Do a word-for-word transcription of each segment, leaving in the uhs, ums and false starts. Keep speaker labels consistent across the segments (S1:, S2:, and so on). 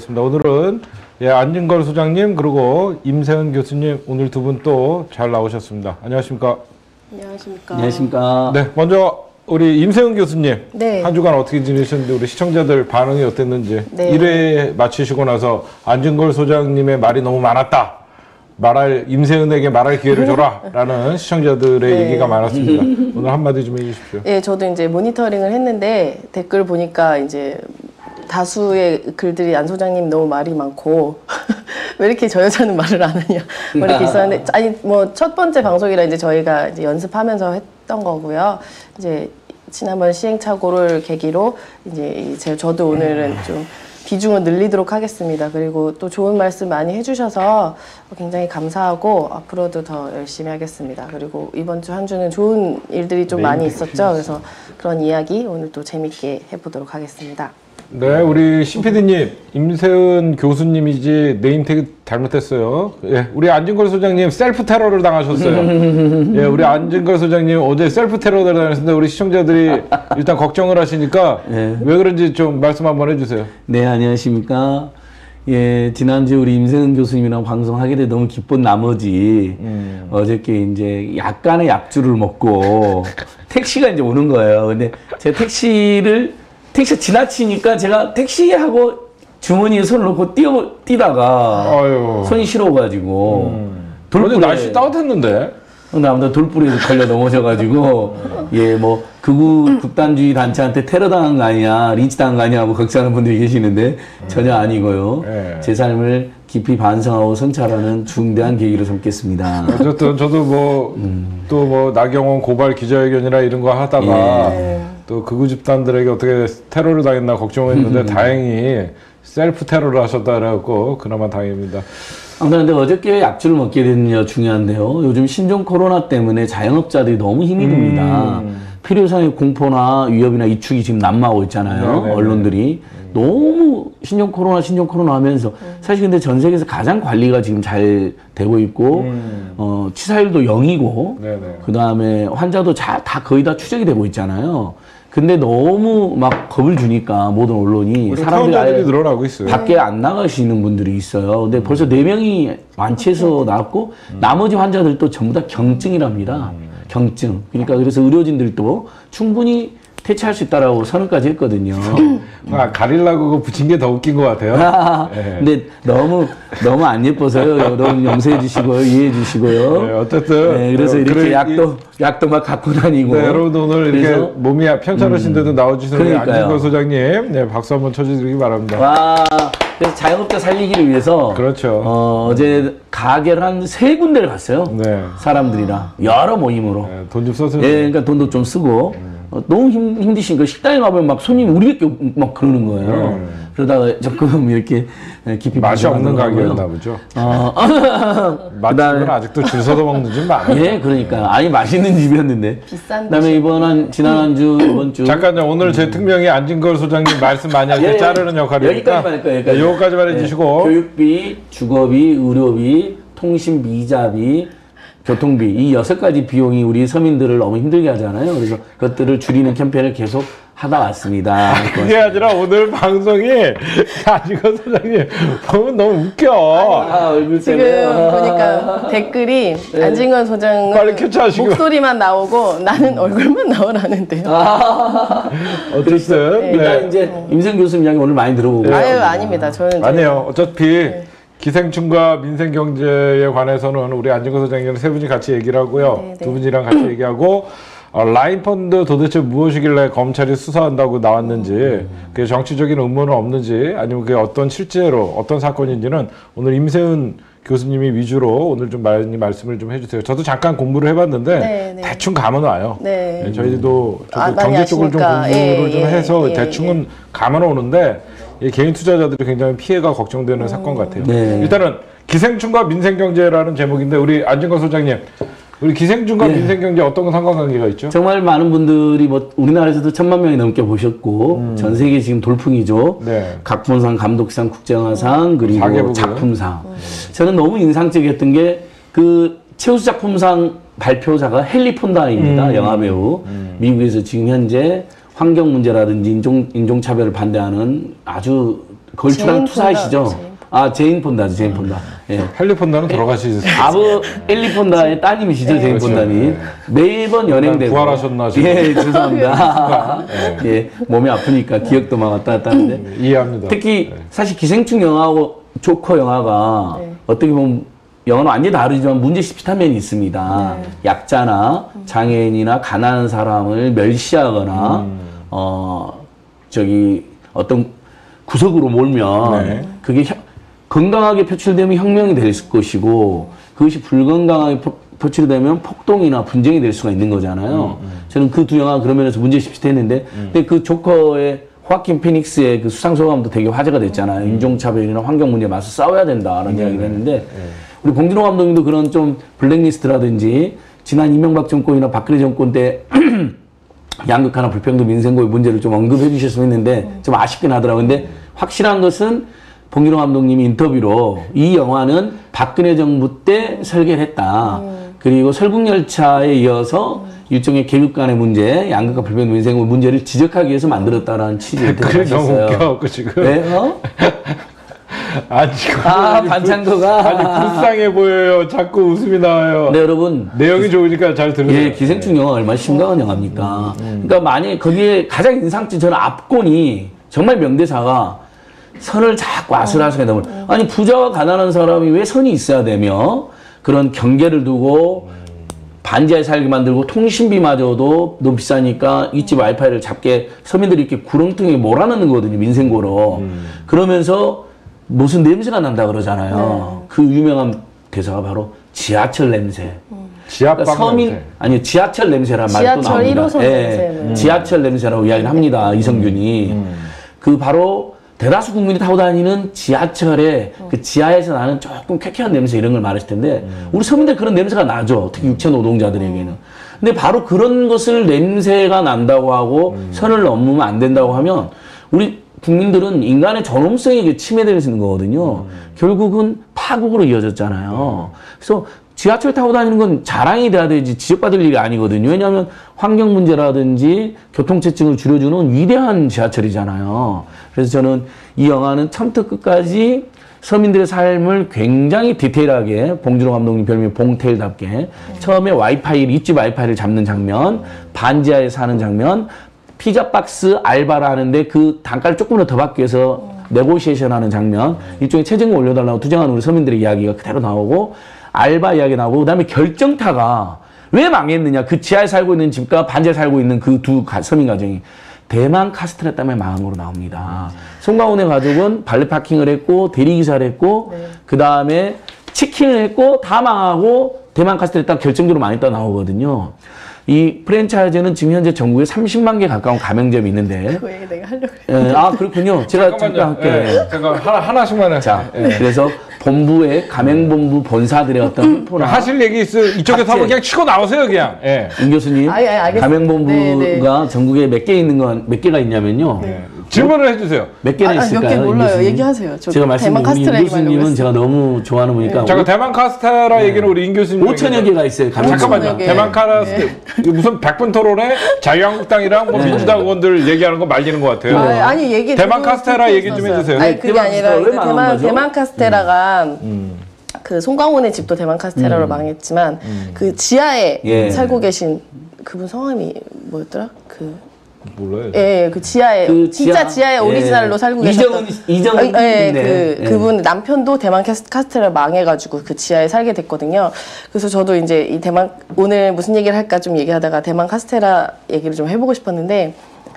S1: 하겠습니다. 오늘은 예, 안진걸 소장님 그리고 임세은 교수님 오늘 두 분 또 잘 나오셨습니다. 안녕하십니까?
S2: 안녕하십니까?
S3: 안녕하십니까?
S1: 네, 먼저 우리 임세은 교수님
S2: 네.
S1: 한 주간 어떻게 지내셨는데 우리 시청자들 반응이 어땠는지
S2: 네.
S1: 일 회 마치시고 나서 안진걸 소장님의 말이 너무 많았다. 말할 임세은에게 말할 기회를 줘라라는 시청자들의
S2: 네.
S1: 얘기가 많았습니다. 오늘 한마디 좀 해주십시오.
S2: 예, 저도 이제 모니터링을 했는데 댓글 보니까 이제 다수의 글들이 안 소장님 너무 말이 많고 왜 이렇게 저 여자는 말을 안 하냐 뭐 이렇게 있었는데 아니 뭐 첫 번째 방송이라 이제 저희가 이제 연습하면서 했던 거고요. 이제 지난번 시행착오를 계기로 이제 제 저도 오늘은 좀 비중을 늘리도록 하겠습니다. 그리고 또 좋은 말씀 많이 해주셔서 굉장히 감사하고 앞으로도 더 열심히 하겠습니다. 그리고 이번 주 한 주는 좋은 일들이 좀
S1: 네,
S2: 많이 있었죠. 그래서 그런 이야기 오늘 또 재밌게 해보도록 하겠습니다.
S1: 네, 우리 신피디님, 임세은 교수님이지 네임택이 잘못했어요. 예, 우리 안진걸 소장님 셀프 테러를 당하셨어요. 예, 우리 안진걸 소장님 어제 셀프 테러를 당했는데 우리 시청자들이 일단 걱정을 하시니까
S3: 네.
S1: 왜 그런지 좀 말씀 한번 해주세요.
S3: 네, 안녕하십니까? 예, 지난주 우리 임세은 교수님이랑 방송하게 돼 너무 기쁜 나머지
S1: 음.
S3: 어저께 이제 약간의 약주를 먹고 택시가 이제 오는 거예요. 근데 제 택시를 택시 지나치니까 제가 택시하고 주머니에 손을 놓고 뛰어, 뛰다가
S1: 아유.
S3: 손이 시려워가지고
S1: 음.
S3: 돌불에
S1: 어제 날씨 따뜻했는데.
S3: 근데 아무튼 돌불에 걸려 넘어져가지고 예 뭐 극우 극단주의 단체한테 테러 당한 거 아니냐 린치 당한 거 아니냐 하고 걱정하는 분들이 계시는데 전혀 아니고요.
S1: 네.
S3: 제 삶을 깊이 반성하고 성찰하는 중대한 계기로 삼겠습니다.
S1: 어쨌든 저도 뭐 또 뭐 나경원 고발 기자회견이나 이런 거 하다가
S2: 네.
S1: 또 극우 집단들에게 어떻게 테러를 당했나 걱정했는데 다행히 셀프 테러를 하셨다 그래갖고 그나마 다행입니다.
S3: 아무튼 근데 어저께 약주를 먹게 됐느냐 중요한데요. 요즘 신종 코로나 때문에 자영업자들이 너무 힘이 듭니다.
S1: 음.
S3: 필요상의 공포나 위협이나 이축이 지금 난무하고 있잖아요.
S1: 네네네.
S3: 언론들이. 너무 신종 코로나 신종 코로나 하면서 사실 근데 전 세계에서 가장 관리가 지금 잘 되고 있고
S1: 음.
S3: 어, 치사율도 영이고
S1: 네네.
S3: 그 다음에 환자도 자, 다 거의 다 추적이 되고 있잖아요. 근데 너무 막 겁을 주니까 모든 언론이
S1: 우리
S3: 사람들이
S1: 사람들이
S3: 아예
S1: 늘어나고 있어요.
S3: 밖에 안 나가시는 분들이 있어요. 근데 벌써 네 명이 완치해서 나왔고 나머지 환자들도 전부 다 경증이랍니다. 경증. 그러니까 그래서 의료진들도 충분히 퇴치할 수 있다라고 선언까지 했거든요.
S1: 아, 가리려고 그거 붙인 게 더 웃긴 것 같아요. 네.
S3: 근데 너무 너무 안 예뻐서요. 여러분 용서해 주시고요, 이해해 주시고요.
S1: 네, 어쨌든
S3: 네, 그래서
S1: 어,
S3: 이렇게
S1: 그래,
S3: 약도 약도 막 갖고 다니고.
S1: 네, 여러분 오늘 이렇게
S3: 그래서,
S1: 몸이 편찮으신데도 나와주신 우리
S3: 그러니까요.
S1: 안진걸 소장님, 네, 박수 한번 쳐주시기 바랍니다.
S3: 와, 그래서 자영업자 살리기를 위해서
S1: 그렇죠.
S3: 어, 어제 가게를 한 세 군데를 갔어요.
S1: 네.
S3: 사람들이랑 여러 모임으로.
S1: 네, 돈 좀 써서.
S3: 예, 그러니까 돈도 좀 쓰고 어, 너무 힘, 힘드시니까 식당에 가면 막 손님이 우리밖에 없- 막 그러는 거예요.
S1: 음.
S3: 그러다가 조금 이렇게 깊이
S1: 맛이 없는
S3: 반성하더라고요.
S1: 가게였나 보죠.
S3: 어,
S1: 맛집은 아직도 줄 서서 먹는 집 많아요.
S3: 예, 그러니까 아니 맛있는 집이었는데.
S2: 비싼
S3: 그다음에 이번 한 지난 한 주 이번 주
S1: 잠깐요. 오늘 제 특명이 안진걸 소장님 말씀 많이 할 때
S3: 예, 예.
S1: 자르는 역할이니까
S3: 여기까지만 할 거예요. 여기까지.
S1: 네, 요거까지만 해주시고.
S3: 교육비, 주거비, 의료비, 통신비, 이자비, 교통비 이 여섯 가지 비용이 우리 서민들을 너무 힘들게 하잖아요. 그래서 그것들을 줄이는 캠페인을 계속 하다 왔습니다.
S1: 그게 아니라 오늘 방송이 안진걸 소장님 보면 너무 웃겨.
S3: 아, 얼굴
S2: 지금
S3: 때문에.
S2: 보니까 댓글이 안진걸 소장은
S1: 빨리 캡처하시고.
S2: 목소리만 나오고 나는 얼굴만 나오라는데요.
S3: 아,
S1: 어쨌든 네.
S3: 일단 이제 임생 교수님 이야기 오늘 많이 들어보고
S2: 아유 아닙니다. 저는 이제
S1: 아니에요. 어차피 기생충과 민생경제에 관해서는 우리 안진걸 소장님은 세 분이 같이 얘기를 하고요.
S2: 네, 네.
S1: 두 분이랑 같이 얘기하고 어, 라인펀드 도대체 무엇이길래 검찰이 수사한다고 나왔는지 그게 정치적인 음모는 없는지 아니면 그게 어떤 실제로 어떤 사건인지는 오늘 임세은 교수님이 위주로 오늘 좀 많이 말씀을 좀 해주세요. 저도 잠깐 공부를 해봤는데
S2: 네, 네.
S1: 대충 감은 와요.
S2: 네.
S1: 네, 저희도 저도
S2: 아, 많이
S1: 경제 쪽을 좀
S2: 아시니까.
S1: 공부를
S2: 예,
S1: 좀
S2: 예,
S1: 해서
S2: 예,
S1: 대충은 감은 오는데 이 개인 투자자들이 굉장히 피해가 걱정되는 사건 같아요.
S3: 네.
S1: 일단은 기생충과 민생경제라는 제목인데 우리 안진걸 소장님, 우리 기생충과
S3: 네.
S1: 민생경제 어떤 상관관계가 있죠?
S3: 정말 많은 분들이 뭐 우리나라에서도 천만 명이 넘게 보셨고 전 세계 지금 돌풍이죠.
S1: 네.
S3: 각본상, 감독상, 국제영화상 그리고
S1: 사개국이요?
S3: 작품상. 저는 너무 인상적이었던 게 그 최우수 작품상 발표자가 헨리 폰다입니다.
S1: 음.
S3: 영화배우.
S1: 음.
S3: 미국에서 지금 현재 환경 문제라든지 인종 인종차별을 반대하는 아주 걸출한
S2: 제인
S3: 투사이시죠?
S2: 폰다, 제인
S3: 아, 제인 폰다죠, 제인 폰다. 예.
S1: 헨리 폰다는 돌아가시죠.
S3: 아버 엘리 폰다의 따님이시죠, 제인
S1: 그렇죠.
S3: 폰다님. 매번 연행되고.
S1: 부활하셨나, 지금?
S3: 예, 죄송합니다. 예, 몸이 아프니까 기억도 막 왔다 갔다 하는데.
S1: 이해합니다.
S3: 특히 사실 기생충 영화하고 조커 영화가
S2: 네.
S3: 어떻게 보면 영화는 완전히 다르지만 문제시 비슷한 면이 있습니다.
S2: 네.
S3: 약자나 장애인이나 가난한 사람을 멸시하거나
S1: 음.
S3: 어 저기 어떤 구석으로 몰면
S1: 네.
S3: 그게 혀- 건강하게 표출되면 혁명이 될 것이고 그것이 불건강하게 표- 표출되면 폭동이나 분쟁이 될 수가 있는 거잖아요. 저는 그 두 영화 그런 면에서 문제시 비슷했는데 근데 그 조커의 호아킨 피닉스의 그 수상소감도 되게 화제가 됐잖아요. 인종차별이나 환경 문제에 맞서 싸워야 된다라는 이야기를 했는데 우리 봉준호 감독님도 그런 좀 블랙리스트라든지 지난 이명박 정권이나 박근혜 정권 때 양극화나 불평등 민생고의 문제를 좀 언급해 주셨으면 했는데 좀 아쉽긴 하더라고요. 근데 확실한 것은 봉준호 감독님이 인터뷰로 이 영화는 박근혜 정부 때 설계를 했다. 그리고 설국열차에 이어서 일종의 계급 간의 문제, 양극화 불평등 민생고 문제를 지적하기 위해서 만들었다라는 취지를
S1: 댓글이 너무
S3: 대답하셨어요.
S1: 웃겨갖고 지금.
S3: 네, 어?
S1: 아니, 지금.
S3: 아, 반창고가.
S1: 아니, 불쌍해 보여요. 자꾸 웃음이 나와요.
S3: 네, 여러분.
S1: 내용이 좋으니까 잘 들으세요.
S3: 예, 기생충 영화 얼마나 심각한 영화입니까? 그러니까 만약에 거기에 가장 인상적인 저는 앞권이 정말 명대사가 선을 자꾸 아슬아슬하게 넘을. 아니 부자와 가난한 사람이 왜 선이 있어야 되며 그런 경계를 두고 반지하에 살게 만들고 통신비마저도 너무 비싸니까 윗집 와이파이를 잡게 서민들이 이렇게 구렁텅이에 몰아넣는 거거든요, 민생고로. 그러면서 무슨 냄새가 난다 그러잖아요. 그 유명한 대사가 바로 지하철 냄새.
S1: 지하방
S3: 그러니까 서민
S1: 냄새.
S3: 아니 지하철 냄새란 말도
S2: 지하철
S3: 나옵니다.
S2: 일 호선
S3: 예,
S2: 냄새는.
S3: 지하철 냄새라고 이야기를 합니다. 이성균이 그 바로 대다수 국민이 타고 다니는 지하철에 그 지하에서 나는 조금 쾌쾌한 냄새 이런 걸 말했을 텐데 우리 서민들 그런 냄새가 나죠. 특히 육체 노동자들에게는. 근데 바로 그런 것을 냄새가 난다고 하고 선을 넘으면 안 된다고 하면 우리 국민들은 인간의 존엄성이 침해되는 거거든요. 결국은 파국으로 이어졌잖아요. 그래서 지하철 타고 다니는 건 자랑이 돼야 되지 지적받을 일이 아니거든요. 왜냐하면 환경 문제라든지 교통체증을 줄여주는 위대한 지하철이잖아요. 그래서 저는 이 영화는 처음부터 끝까지 서민들의 삶을 굉장히 디테일하게 봉준호 감독님 별명 봉테일답게 처음에 와이파이, 윗집 와이파이를 잡는 장면, 반지하에 사는 장면, 피자 박스 알바를 하는데 그 단가를 조금이라도 더 받기 위해서 네고시에이션 하는 장면, 일종의 최저임금 올려달라고 투쟁하는 우리 서민들의 이야기가 그대로 나오고 알바 이야기 나오고 그다음에 결정타가 왜 망했느냐. 그 지하에 살고 있는 집과 반지하에 살고 있는 그 두 서민 가정이 대만 카스텔라 때문에 망한 거로 나옵니다. 송강호의 가족은 발레 파킹을 했고 대리기사를 했고
S2: 네.
S3: 그다음에 치킨을 했고 다 망하고 대만 카스텔라 딱 결정적으로 망했다 나오거든요. 이 프랜차이즈는 지금 현재 전국에 삼십만 개 가까운 가맹점이 있는데
S2: 그 얘기 내가 하려고 그랬
S3: 예, 아 그렇군요. 제가 잠깐 할게요.
S1: 예, 잠깐 하나, 하나씩만 해.
S3: 자, 그래서 본부의 가맹본부 본사들의 어떤 횡포나
S1: 하실 얘기 있어요. 이쪽에서
S3: 각재.
S1: 한번 그냥 치고 나오세요, 그냥. 예.
S3: 임 교수님,
S2: 아니, 아니, 알겠습니다.
S3: 가맹본부가 전국에 몇 개 있는 건 몇 개가 있냐면요.
S1: 예. 질문을 해주세요.
S3: 몇 개나
S2: 아, 아, 몇
S3: 있을까요?
S2: 개
S3: 임
S2: 몰라요.
S3: 교수님?
S2: 얘기하세요. 저
S3: 제가 말씀드린
S2: 대만
S3: 우리 임
S2: 카스텔라 얘기 하려고
S3: 교수님은
S2: 했어요.
S3: 제가 너무 좋아하는 분이니까
S1: 잠깐 대만 카스테라 얘기는 우리 임 교수님.
S3: 오천여 개가 있어요. 가맹본부.
S1: 잠깐만요.
S2: 개.
S1: 대만 카스테라 무슨 백 분 토론에 자유한국당이랑 뭐 민주당 의원들 얘기하는 거 말리는 것 같아요.
S2: 아, 아니 얘기
S1: 대만
S2: 듣고
S1: 카스테라 얘기 좀
S2: 있었어요.
S1: 해주세요.
S2: 아니 그게
S3: 대만
S2: 아니라
S3: 카스테라 왜
S2: 이제
S3: 망한
S2: 대만
S3: 거죠?
S2: 대만 카스테라가
S1: 음.
S2: 그 송강호네 집도 대만 카스테라로 망했지만 그 지하에
S3: 예.
S2: 살고 계신 그분 성함이 뭐였더라? 그
S1: 몰라요.
S2: 예, 그 지하에
S3: 그
S2: 진짜
S3: 지하-
S2: 지하에
S3: 예.
S2: 오리지널로 살고
S3: 이정은-
S2: 계셨던
S3: 이정은
S2: 아, 예,
S3: 있네.
S2: 그
S3: 예.
S2: 그분 남편도 대만 카스- 카스테라 망해가지고 그 지하에 살게 됐거든요. 그래서 저도 이제 이 대만 오늘 무슨 얘기를 할까 좀 얘기하다가 대만 카스테라 얘기를 좀 해보고 싶었는데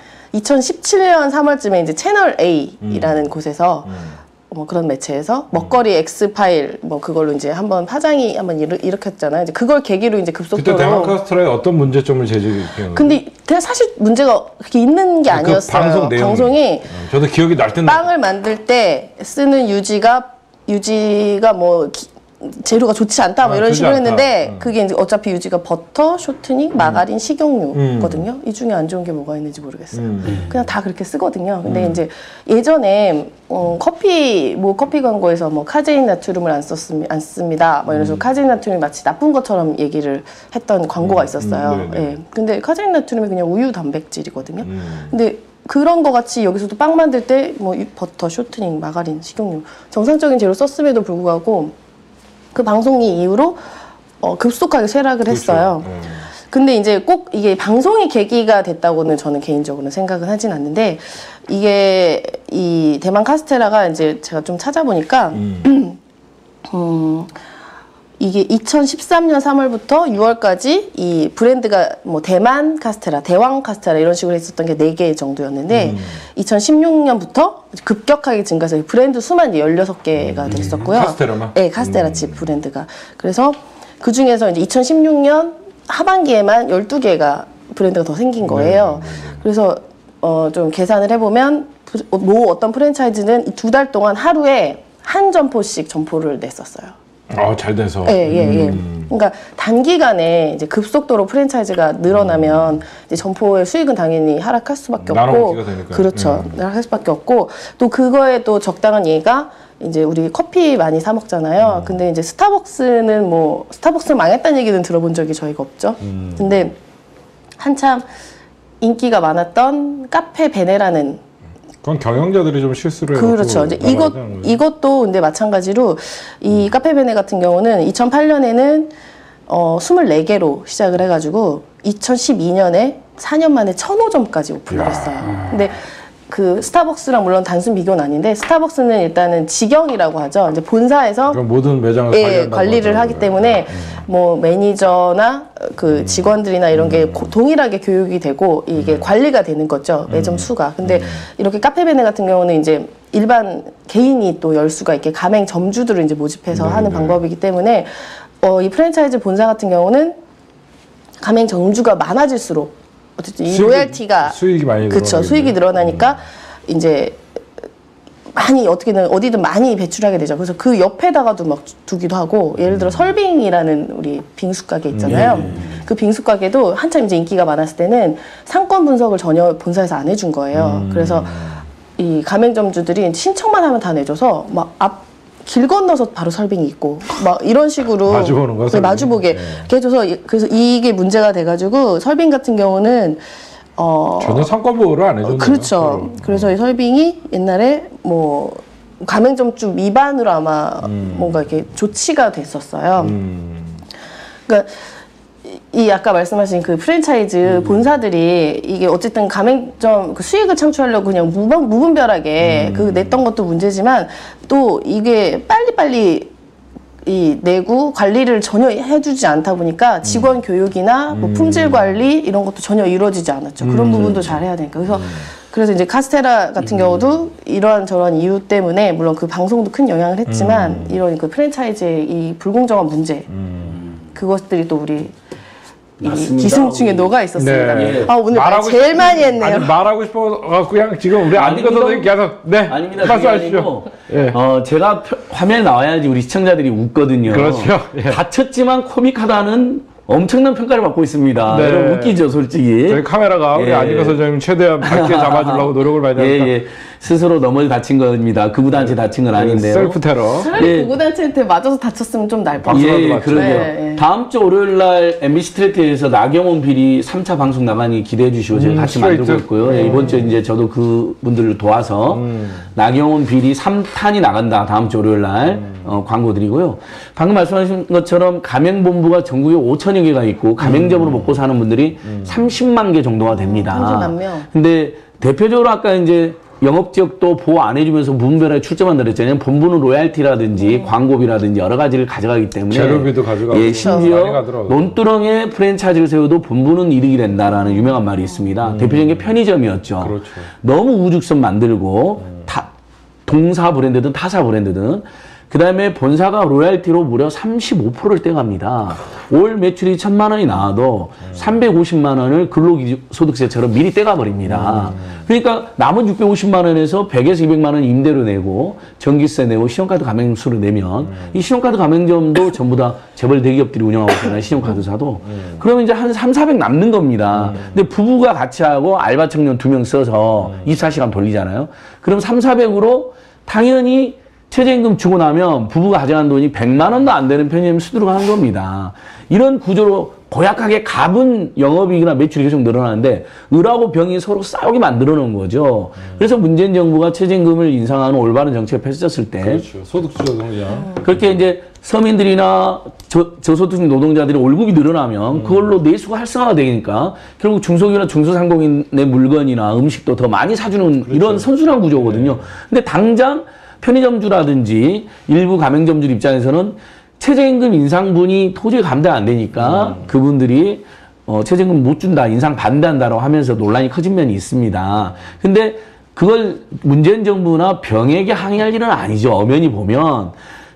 S2: 이천십칠 년 삼월쯤에 이제 채널 A라는 곳에서 뭐 그런 매체에서 먹거리 X 파일 뭐 그걸로 이제 한번 파장이 한번 일으, 일으켰잖아요. 이제 그걸 계기로 이제
S1: 그때
S2: 급속도로
S1: 대만 카스테라에 어떤 문제점을 제기했어요?
S2: 근데 대- 사실 문제가 그렇게 있는 게
S1: 그
S2: 아니었어요.
S1: 방송 내용이.
S2: 방송이
S1: 저도 기억이 날 텐데.
S2: 빵을 만들 때 쓰는 유지가 유지가 뭐 기- 재료가 좋지 않다 뭐
S1: 아,
S2: 이런
S1: 좋지
S2: 식으로
S1: 않다.
S2: 했는데
S1: 음.
S2: 그게 이제 어차피 유지가 버터, 쇼트닝, 마가린, 식용유거든요. 이 중에 안 좋은 게 뭐가 있는지 모르겠어요.
S1: 음.
S2: 그냥 다 그렇게 쓰거든요. 근데 이제 예전에 어, 커피 뭐 커피 광고에서 뭐 카제인 나트륨을 안 썼습니 안 씁니다. 뭐 이래서 카제인 나트륨이 마치 나쁜 것처럼 얘기를 했던 광고가 있었어요.
S1: 음, 네네.
S2: 예. 근데 카제인 나트륨이 그냥 우유 단백질이거든요.
S1: 음.
S2: 근데 그런 거 같이 여기서도 빵 만들 때 뭐 버터, 쇼트닝, 마가린, 식용유 정상적인 재료 썼음에도 불구하고 그 방송이 이후로 어, 급속하게 쇠락을 했어요.
S1: 그렇죠. 네.
S2: 근데 이제 꼭 이게 방송이 계기가 됐다고는 저는 개인적으로는 생각은 하진 않는데 이게 이 대만 카스테라가 이제 제가 좀 찾아보니까 음. 음, 이게 이천십삼 년 삼월부터 유월까지 이 브랜드가 뭐 대만 카스테라, 대왕 카스테라 이런 식으로 했었던 게 네 개 정도였는데 음. 이천십육 년부터 급격하게 증가해서 브랜드 수만 열여섯 개가
S1: 음.
S2: 됐었고요.
S1: 카스테라만?
S2: 네, 카스테라집 음. 브랜드가. 그래서 그 중에서 이제 이천십육 년 하반기에만 열두 개가 브랜드가 더 생긴 거예요. 네. 그래서 어, 좀 계산을 해보면 모 어떤 프랜차이즈는 두 달 동안 하루에 한 점포씩 점포를 냈었어요.
S1: 아, 잘 돼서.
S2: 예, 예, 예. 음. 그러니까 단기간에 이제 급속도로 프랜차이즈가 늘어나면 음. 이제 점포의 수익은 당연히 하락할 수밖에 없고, 그렇죠. 음. 하락할 수밖에 없고, 또 그거에 또 적당한 예가 이제 우리 커피 많이 사 먹잖아요. 음. 근데 이제 스타벅스는 뭐 스타벅스 망했다는 얘기는 들어본 적이 저희가 없죠. 음. 근데 한참 인기가 많았던 카페 베네라는
S1: 그건 경영자들이 좀 실수를 해서
S2: 그렇죠. 이제 이것 이것도 근데 마찬가지로 이 음. 카페베네 같은 경우는 이천팔 년에는 어 스물네 개로 시작을 해가지고 이천십이 년에 사 년 만에 천오 점까지 오픈을 했어요. 근데 그 스타벅스랑 물론 단순 비교는 아닌데 스타벅스는 일단은 직영이라고 하죠. 이제 본사에서
S1: 모든 매장을
S2: 예, 관리를 하기 때문에 음. 뭐 매니저나 그 직원들이나 이런 게 고, 동일하게 교육이 되고 이게 음. 관리가 되는 거죠. 매점 수가. 근데 음. 이렇게 카페베네 같은 경우는 이제 일반 개인이 또 열 수가 있게 가맹 점주들을 이제 모집해서 네, 하는 네. 방법이기 때문에 어, 이 프랜차이즈 본사 같은 경우는 가맹 점주가 많아질수록 어쨌든 이 수익이, 로얄티가
S1: 수익이 많이
S2: 그렇죠. 수익이 늘어나니까 음. 이제 많이 어떻게든 어디든 많이 배출하게 되죠. 그래서 그 옆에다가도 막 두기도 하고 예를 들어 설빙이라는 우리 빙수 가게 있잖아요. 예. 그 빙수 가게도 한참 이제 인기가 많았을 때는 상권 분석을 전혀 본사에서 안 해준 거예요. 음. 그래서 이 가맹점주들이 신청만 하면 다 내줘서 막 앞 길 건너서 바로 설빙이 있고 막 이런 식으로
S1: 마주보는 거,
S2: 네, 마주보게 네. 이렇게 해줘서 그래서 이게 문제가 돼가지고 설빙 같은 경우는 어
S1: 전혀 상권 보호를 안 해줬네요.
S2: 그렇죠. 그래서 이 설빙이 옛날에 뭐 가맹점주 위반으로 아마 음. 뭔가 이렇게 조치가 됐었어요. 음. 그러니까 이 아까 말씀하신 그 프랜차이즈 음. 본사들이 이게 어쨌든 가맹점 그 수익을 창출하려고 그냥 무분, 무분별하게 음. 그 냈던 것도 문제지만 또 이게 빨리빨리 이 내고 관리를 전혀 해주지 않다 보니까 직원 음. 교육이나 뭐 품질 관리 이런 것도 전혀 이루어지지 않았죠. 그런 음. 부분도 잘 해야 되니까. 그래서 음. 그래서 이제 카스테라 같은 음. 경우도 이러한 저러한 이유 때문에 물론 그 방송도 큰 영향을 했지만 음. 이런 그 프랜차이즈의 이 불공정한 문제 음. 그것들이 또 우리 이 기승충에 녹아 있었습니다. 네. 아 오늘 말 제일 싶, 많이 했네요.
S1: 아니, 말하고 싶어 그냥 지금 우리 안니가 선생님 계속 네
S3: 아닙니다.
S1: 말씀하십시오.
S3: 예. 어 제가 표, 화면에 나와야지 우리 시청자들이 웃거든요.
S1: 그렇죠. 예.
S3: 다쳤지만 코믹하다는 엄청난 평가를 받고 있습니다.
S1: 네.
S3: 여러분 웃기죠, 솔직히.
S1: 저희 카메라가 우리 예. 안니가 선생님 최대한 밝게 잡아주려고 노력을 많이 하니까.
S3: 예, 예. 스스로 넘어져 다친 겁니다. 구구단체
S1: 네.
S3: 다친 건 아닌데요.
S1: 셀프 테러.
S2: 차라리 예. 구구단체한테 맞아서 다쳤으면 좀 날 뻔.
S3: 예, 그러게요. 네, 예. 다음 주 월요일 날 엠비씨 스트레이트에서 나경원 비리 삼 차 방송 나가니 기대해 주시고 제가 음, 같이 스트레이트. 만들고 있고요. 예, 이번 주에 이제 저도 그분들을 도와서 음. 나경원 비리 삼 탄이 나간다. 다음 주 월요일 날 음. 어, 광고 드리고요. 방금 말씀하신 것처럼 가맹본부가 전국에 오천여 개가 있고 가맹점으로 음. 먹고 사는 분들이 음. 삼십만 개 정도가 됩니다.
S2: 삼십만 명.
S3: 근데 대표적으로 아까 이제 영업지역도 보호 안 해주면서 무분별하게 출점한다 그랬잖아요. 본부는 로얄티라든지 음. 광고비라든지 여러 가지를 가져가기 때문에
S1: 재료비도 가져가고
S3: 예, 심지어 논두렁에 프랜차이즈를 세워도 본부는 이득이 된다라는 유명한 말이 있습니다. 음. 대표적인 게 편의점이었죠.
S1: 그렇죠.
S3: 너무 우죽선 만들고 음. 다 동사 브랜드든 타사 브랜드든 그 다음에 본사가 로얄티로 무려 삼십오 퍼센트를 떼갑니다. 올 매출이 천만 원이 나와도 음. 삼백오십만 원을 근로소득세처럼 미리 떼가버립니다. 음. 그러니까 남은 육백오십만 원에서 백에서 이백만 원 임대료 내고 전기세 내고 신용카드 가맹수로 내면 음. 이 신용카드 가맹점도 전부 다 재벌 대기업들이 운영하고 있잖아요. 신용카드사도. 음. 그러면 이제 한 삼사백 남는 겁니다. 음. 근데 부부가 같이 하고 알바 청년 두 명 써서 음. 이십사 시간 돌리잖아요. 그럼 삼사백으로 당연히 최저임금 주고 나면 부부가 가져간 돈이 백만 원도 안 되는 편의점 수두룩 하는 겁니다. 이런 구조로 고약하게 갑은 영업이익이나 매출이 계속 늘어나는데 을하고 병이 서로 싸우게 만들어 놓은 거죠. 그래서 문재인 정부가 최저임금을 인상하는 올바른 정책을 펼쳤을 때
S1: 그렇죠. 소득주도 동장.
S3: 그렇게 이제 서민들이나 저, 저소득 노동자들이 월급이 늘어나면 그걸로 내수가 활성화가 되니까 결국 중소기업이나 중소상공인의 물건이나 음식도 더 많이 사주는 이런 선순환 구조거든요. 근데 당장 편의점주라든지 일부 가맹점주 입장에서는 최저임금 인상분이 도저히 감당 안 되니까 음. 그분들이 어, 최저임금 못 준다, 인상 반대한다라고 하면서 논란이 커진 면이 있습니다. 근데 그걸 문재인 정부나 병에게 항의할 일은 아니죠. 엄연히 보면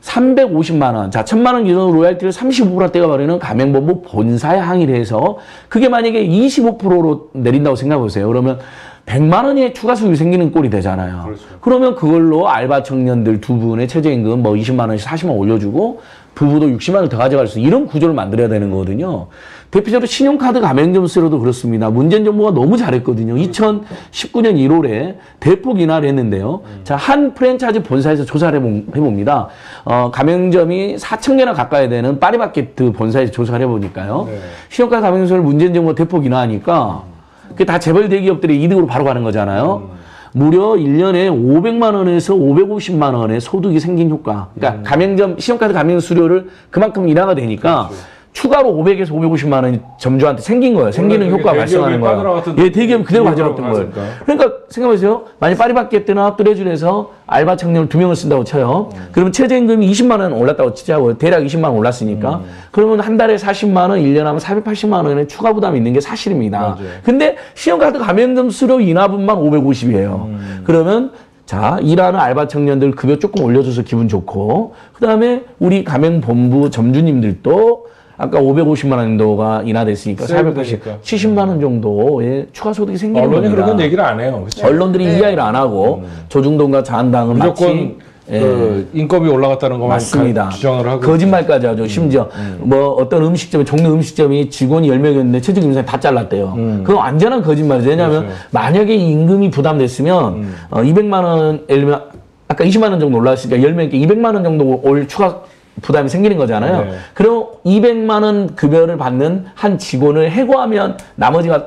S3: 삼백오십만 원, 자, 천만 원 기준으로 로얄티를 삼십오 퍼센트 떼가버리는 가맹본부 본사에 항의를 해서 그게 만약에 이십오 퍼센트로 내린다고 생각해보세요. 그러면 백만 원의 추가 수입이 생기는 꼴이 되잖아요. 그렇죠. 그러면 그걸로 알바 청년들 두 분의 최저임금 뭐 이십만 원씩 사십만 원 올려주고 부부도 육십만 원을 더 가져갈 수 있는 이런 구조를 만들어야 되는 거거든요. 대표적으로 신용카드 가맹점수로도 그렇습니다. 문재인 정부가 너무 잘했거든요. 이천십구 년 일월에 대폭 인하를 했는데요. 음. 자, 한 프랜차이즈 본사에서 조사를 해봅니다. 어, 가맹점이 사천 개나 가까이 되는 파리마켓 본사에서 조사를 해보니까요. 네. 신용카드 가맹점수를 문재인 정부가 대폭 인하하니까 그게 다 재벌 대기업들의 이득으로 바로 가는 거잖아요. 음. 무려 일 년에 오백만 원에서 오백오십만 원의 소득이 생긴 효과. 그러니까 음. 가맹점, 신용카드 가맹 수료를 그만큼 인하가 되니까 그렇죠. 추가로 오백에서 오백오십만 원이 점주한테 생긴 거예요. 생기는 효과가 발생하는 거예요. 예, 대기업이 그대로 가져갔던 거예요. 그러니까 생각해보세요. 만약 파리바게뜨나 뚜레쥬에서 알바 청년을 두 명을 쓴다고 쳐요. 음. 그러면 최저임금이 이십만 원 올랐다고 치자고요. 대략 이십만 원 올랐으니까. 음. 그러면 한 달에 사십만 원, 일 년 하면 사백팔십만 원의 추가 부담이 있는 게 사실입니다. 맞아요. 근데 신용카드 가맹점 수료 인하분만 오백오십이에요. 음. 그러면 자, 일하는 알바 청년들 급여 조금 올려줘서 기분 좋고, 그 다음에 우리 가맹본부 점주님들도 아까 오백오십만 원 정도가 인하됐으니까 사백팔십, 칠십만 원 정도의 추가 소득이 생기는 겁니다.
S1: 언론이 그런 얘기를 안 해요. 그렇죠?
S3: 언론들이 네. 이해를 안 하고 음. 조중동과 자한당은
S1: 무조건
S3: 마치
S1: 그 예. 인건비 올라갔다는 것만
S3: 맞습니다.
S1: 주장을 하고
S3: 거짓말까지 하죠. 심지어 음. 뭐 어떤 음식점에 종로 음식점이 직원이 열 명이었는데 최저임금 인상이 다 잘랐대요. 음. 그건 완전한 거짓말이죠. 왜냐하면 그렇죠. 만약에 임금이 부담됐으면 음. 어, 이백만 원, 예를 들면 아까 이십만 원 정도 올랐으니까 열 명께 이백만 원 정도 올 추가 부담이 생기는 거잖아요. 네. 그럼 이백만 원 급여를 받는 한 직원을 해고하면 나머지가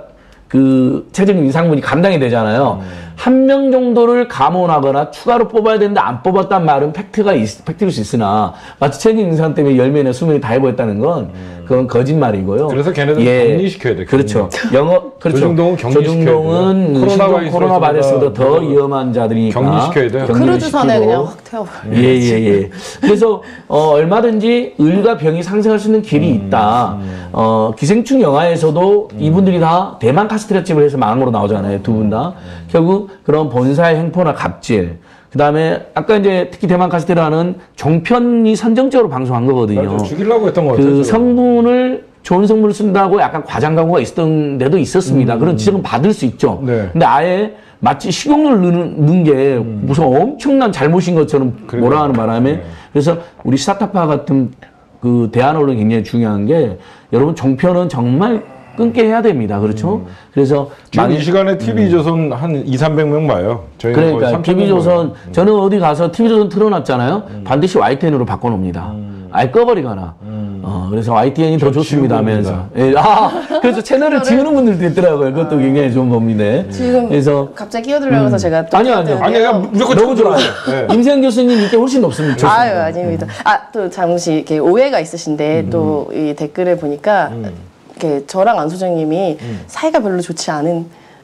S3: 그 최저임금 인상분이 감당이 되잖아요. 음. 한 명 정도를 감원하거나 추가로 뽑아야 되는데 안 뽑았단 말은 팩트가 있, 팩트일 수 있으나 마치 최저임금 인상 때문에 열 명이나 이십 명이 다 해버렸다는 건 그건 거짓말이고요.
S1: 그래서 걔네들
S3: 예.
S1: 격리시켜야 돼.
S3: 그렇죠. 영어 그렇죠.
S1: 조중동은 격리시켜야
S3: 조중동은 코로나, 코로나 바이러스보다 더 위험한 자들이니까
S1: 격리시켜야 돼요.
S2: 크루즈선에 그냥 확 태워버려.
S3: 예예예. 예, 예. 그래서 어, 얼마든지 을과 병이 상생할 수 있는 길이 음, 있다. 음. 어, 기생충 영화에서도 음. 이분들이 다 대만 카스테라집을 해서 망한 거로 나오잖아요. 두 분 다. 음. 결국 그런 본사의 행포나 갑질. 그 다음에 아까 이제 특히 대만 카스테라는 종편이 선정적으로 방송한 거거든요.
S1: 맞아, 죽이려고 했던 거
S3: 그
S1: 같아요.
S3: 성분을 좋은 성분을 쓴다고 약간 과장 광고가 있었던 데도 있었습니다. 음. 그런 지적은 받을 수 있죠. 네. 근데 아예 마치 식용유를 넣는, 넣은 게 음. 무슨 엄청난 잘못인 것처럼 그러니까. 뭐라 하는 바람에 네. 그래서 우리 스타타파 같은 그 대한 언론이 굉장히 중요한 게 여러분 종편은 정말 끊게 해야 됩니다. 그렇죠? 음. 그래서
S1: 지금 이 시간에 티비조선 음. 한 이삼백 명 봐요.
S3: 그러니까 티비조선 음. 저는 어디 가서 티비조선 틀어놨잖아요. 음. 반드시 와이티엔으로 바꿔놓습니다. 음. 아예 꺼버리거나. 음. 어, 그래서 와이티엔이 더 좋습니다 하면서. 예, 아, 그래서 채널을 지우는 분들도 있더라고요. 그것도 아. 굉장히 좋은 법인데.
S2: 지금 그래서 갑자기 끼어들려서 음. 제가 또
S3: 아니요, 아니요.
S1: 아니, 그냥 무조건
S3: 너무 좋아요. 네. 임세현 교수님 이게 훨씬 높습니다.
S2: 아유, 아닙니다. 음. 아, 또 잠시 이렇게 오해가 있으신데 음. 또 이 댓글을 보니까 음. 이렇게 저랑 안 소장님이 음. 사이가 별로 좋지 않은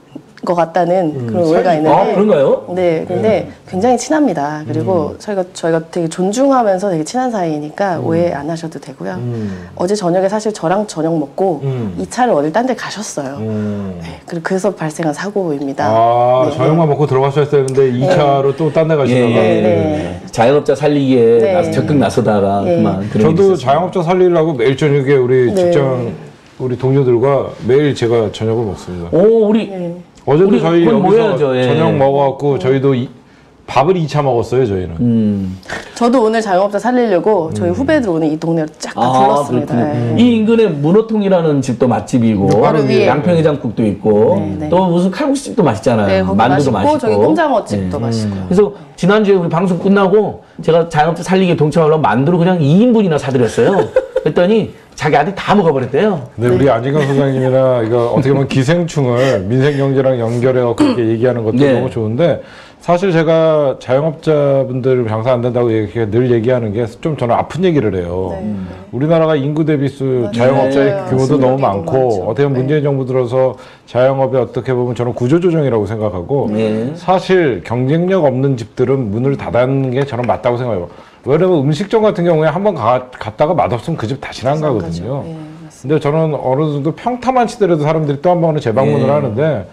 S2: 것 같다는 음, 그런 오해가 있는데.
S3: 아, 그런가요?
S2: 네, 근데 음. 굉장히 친합니다. 그리고 음. 저희가 저희가 되게 존중하면서 되게 친한 사이니까 음. 오해 안 하셔도 되고요. 음. 어제 저녁에 사실 저랑 저녁 먹고 음. 이 차를 어딜 딴 데 가셨어요. 음. 네, 그래서 발생한 사고입니다.
S1: 아,
S2: 네.
S1: 저녁만 먹고 들어가셔야 되는데 이 차로 네. 또 딴 데 가시다가.
S3: 예, 예, 네. 자영업자 살리기에
S2: 네.
S3: 나서 적극 나서다가
S2: 네.
S3: 그만.
S1: 저도 자영업자 살리려고 매일 저녁에 우리
S2: 네.
S1: 직장 우리 동료들과 매일 제가 저녁을 먹습니다.
S3: 오, 우리.
S2: 네.
S1: 어제도
S3: 우리
S1: 저희 여기서
S3: 모여야죠, 예.
S1: 저녁 먹어갖고 저희도 이, 밥을 이 차 먹었어요, 저희는.
S3: 음.
S2: 저도 오늘 자영업자 살리려고 저희
S1: 음.
S2: 후배들 오늘 이 동네로 쫙 다
S3: 아,
S2: 불렀습니다. 네.
S3: 음. 이 인근에 문어통이라는 집도 맛집이고
S2: 바로 위에.
S3: 양평해장국도 있고
S2: 네, 네.
S3: 또 무슨 칼국수집도 맛있잖아요.
S2: 네, 거기
S3: 만두도
S2: 맛있고,
S3: 맛있고
S2: 저기 꼼장어집도
S3: 네.
S2: 맛있고요.
S3: 그래서 지난주에 우리 방송 끝나고 제가 자영업자 살리기 동참하려고 만두를 그냥 이 인분이나 사드렸어요. 그랬더니 자기 아들 다 먹어버렸대요.
S1: 근데 우리 안진강 소장님이나 이거 어떻게 보면 기생충을 민생경제랑 연결해서 그렇게 얘기하는 것도
S3: 네.
S1: 너무 좋은데 사실 제가 자영업자분들 장사 안 된다고 얘기, 늘 얘기하는 게 좀 저는 아픈 얘기를 해요.
S2: 네.
S1: 우리나라가 인구 대비수
S2: 맞아요.
S1: 자영업자의
S2: 맞아요.
S1: 규모도 너무
S2: 수요량이
S1: 많고
S2: 너무 많죠.
S1: 어떻게 보면
S2: 네.
S1: 문재인 정부 들어서 자영업에 어떻게 보면 저는 구조조정이라고 생각하고
S3: 네.
S1: 사실 경쟁력 없는 집들은 문을 닫는 게 저는 맞다고 생각해요. 왜냐면 음식점 같은 경우에 한번 갔다가 맛없으면 그 집 다시는 안 가거든요.
S2: 네,
S1: 근데 저는 어느 정도 평타만 치더라도 사람들이 또 한 번은 재방문을
S3: 네.
S1: 하는데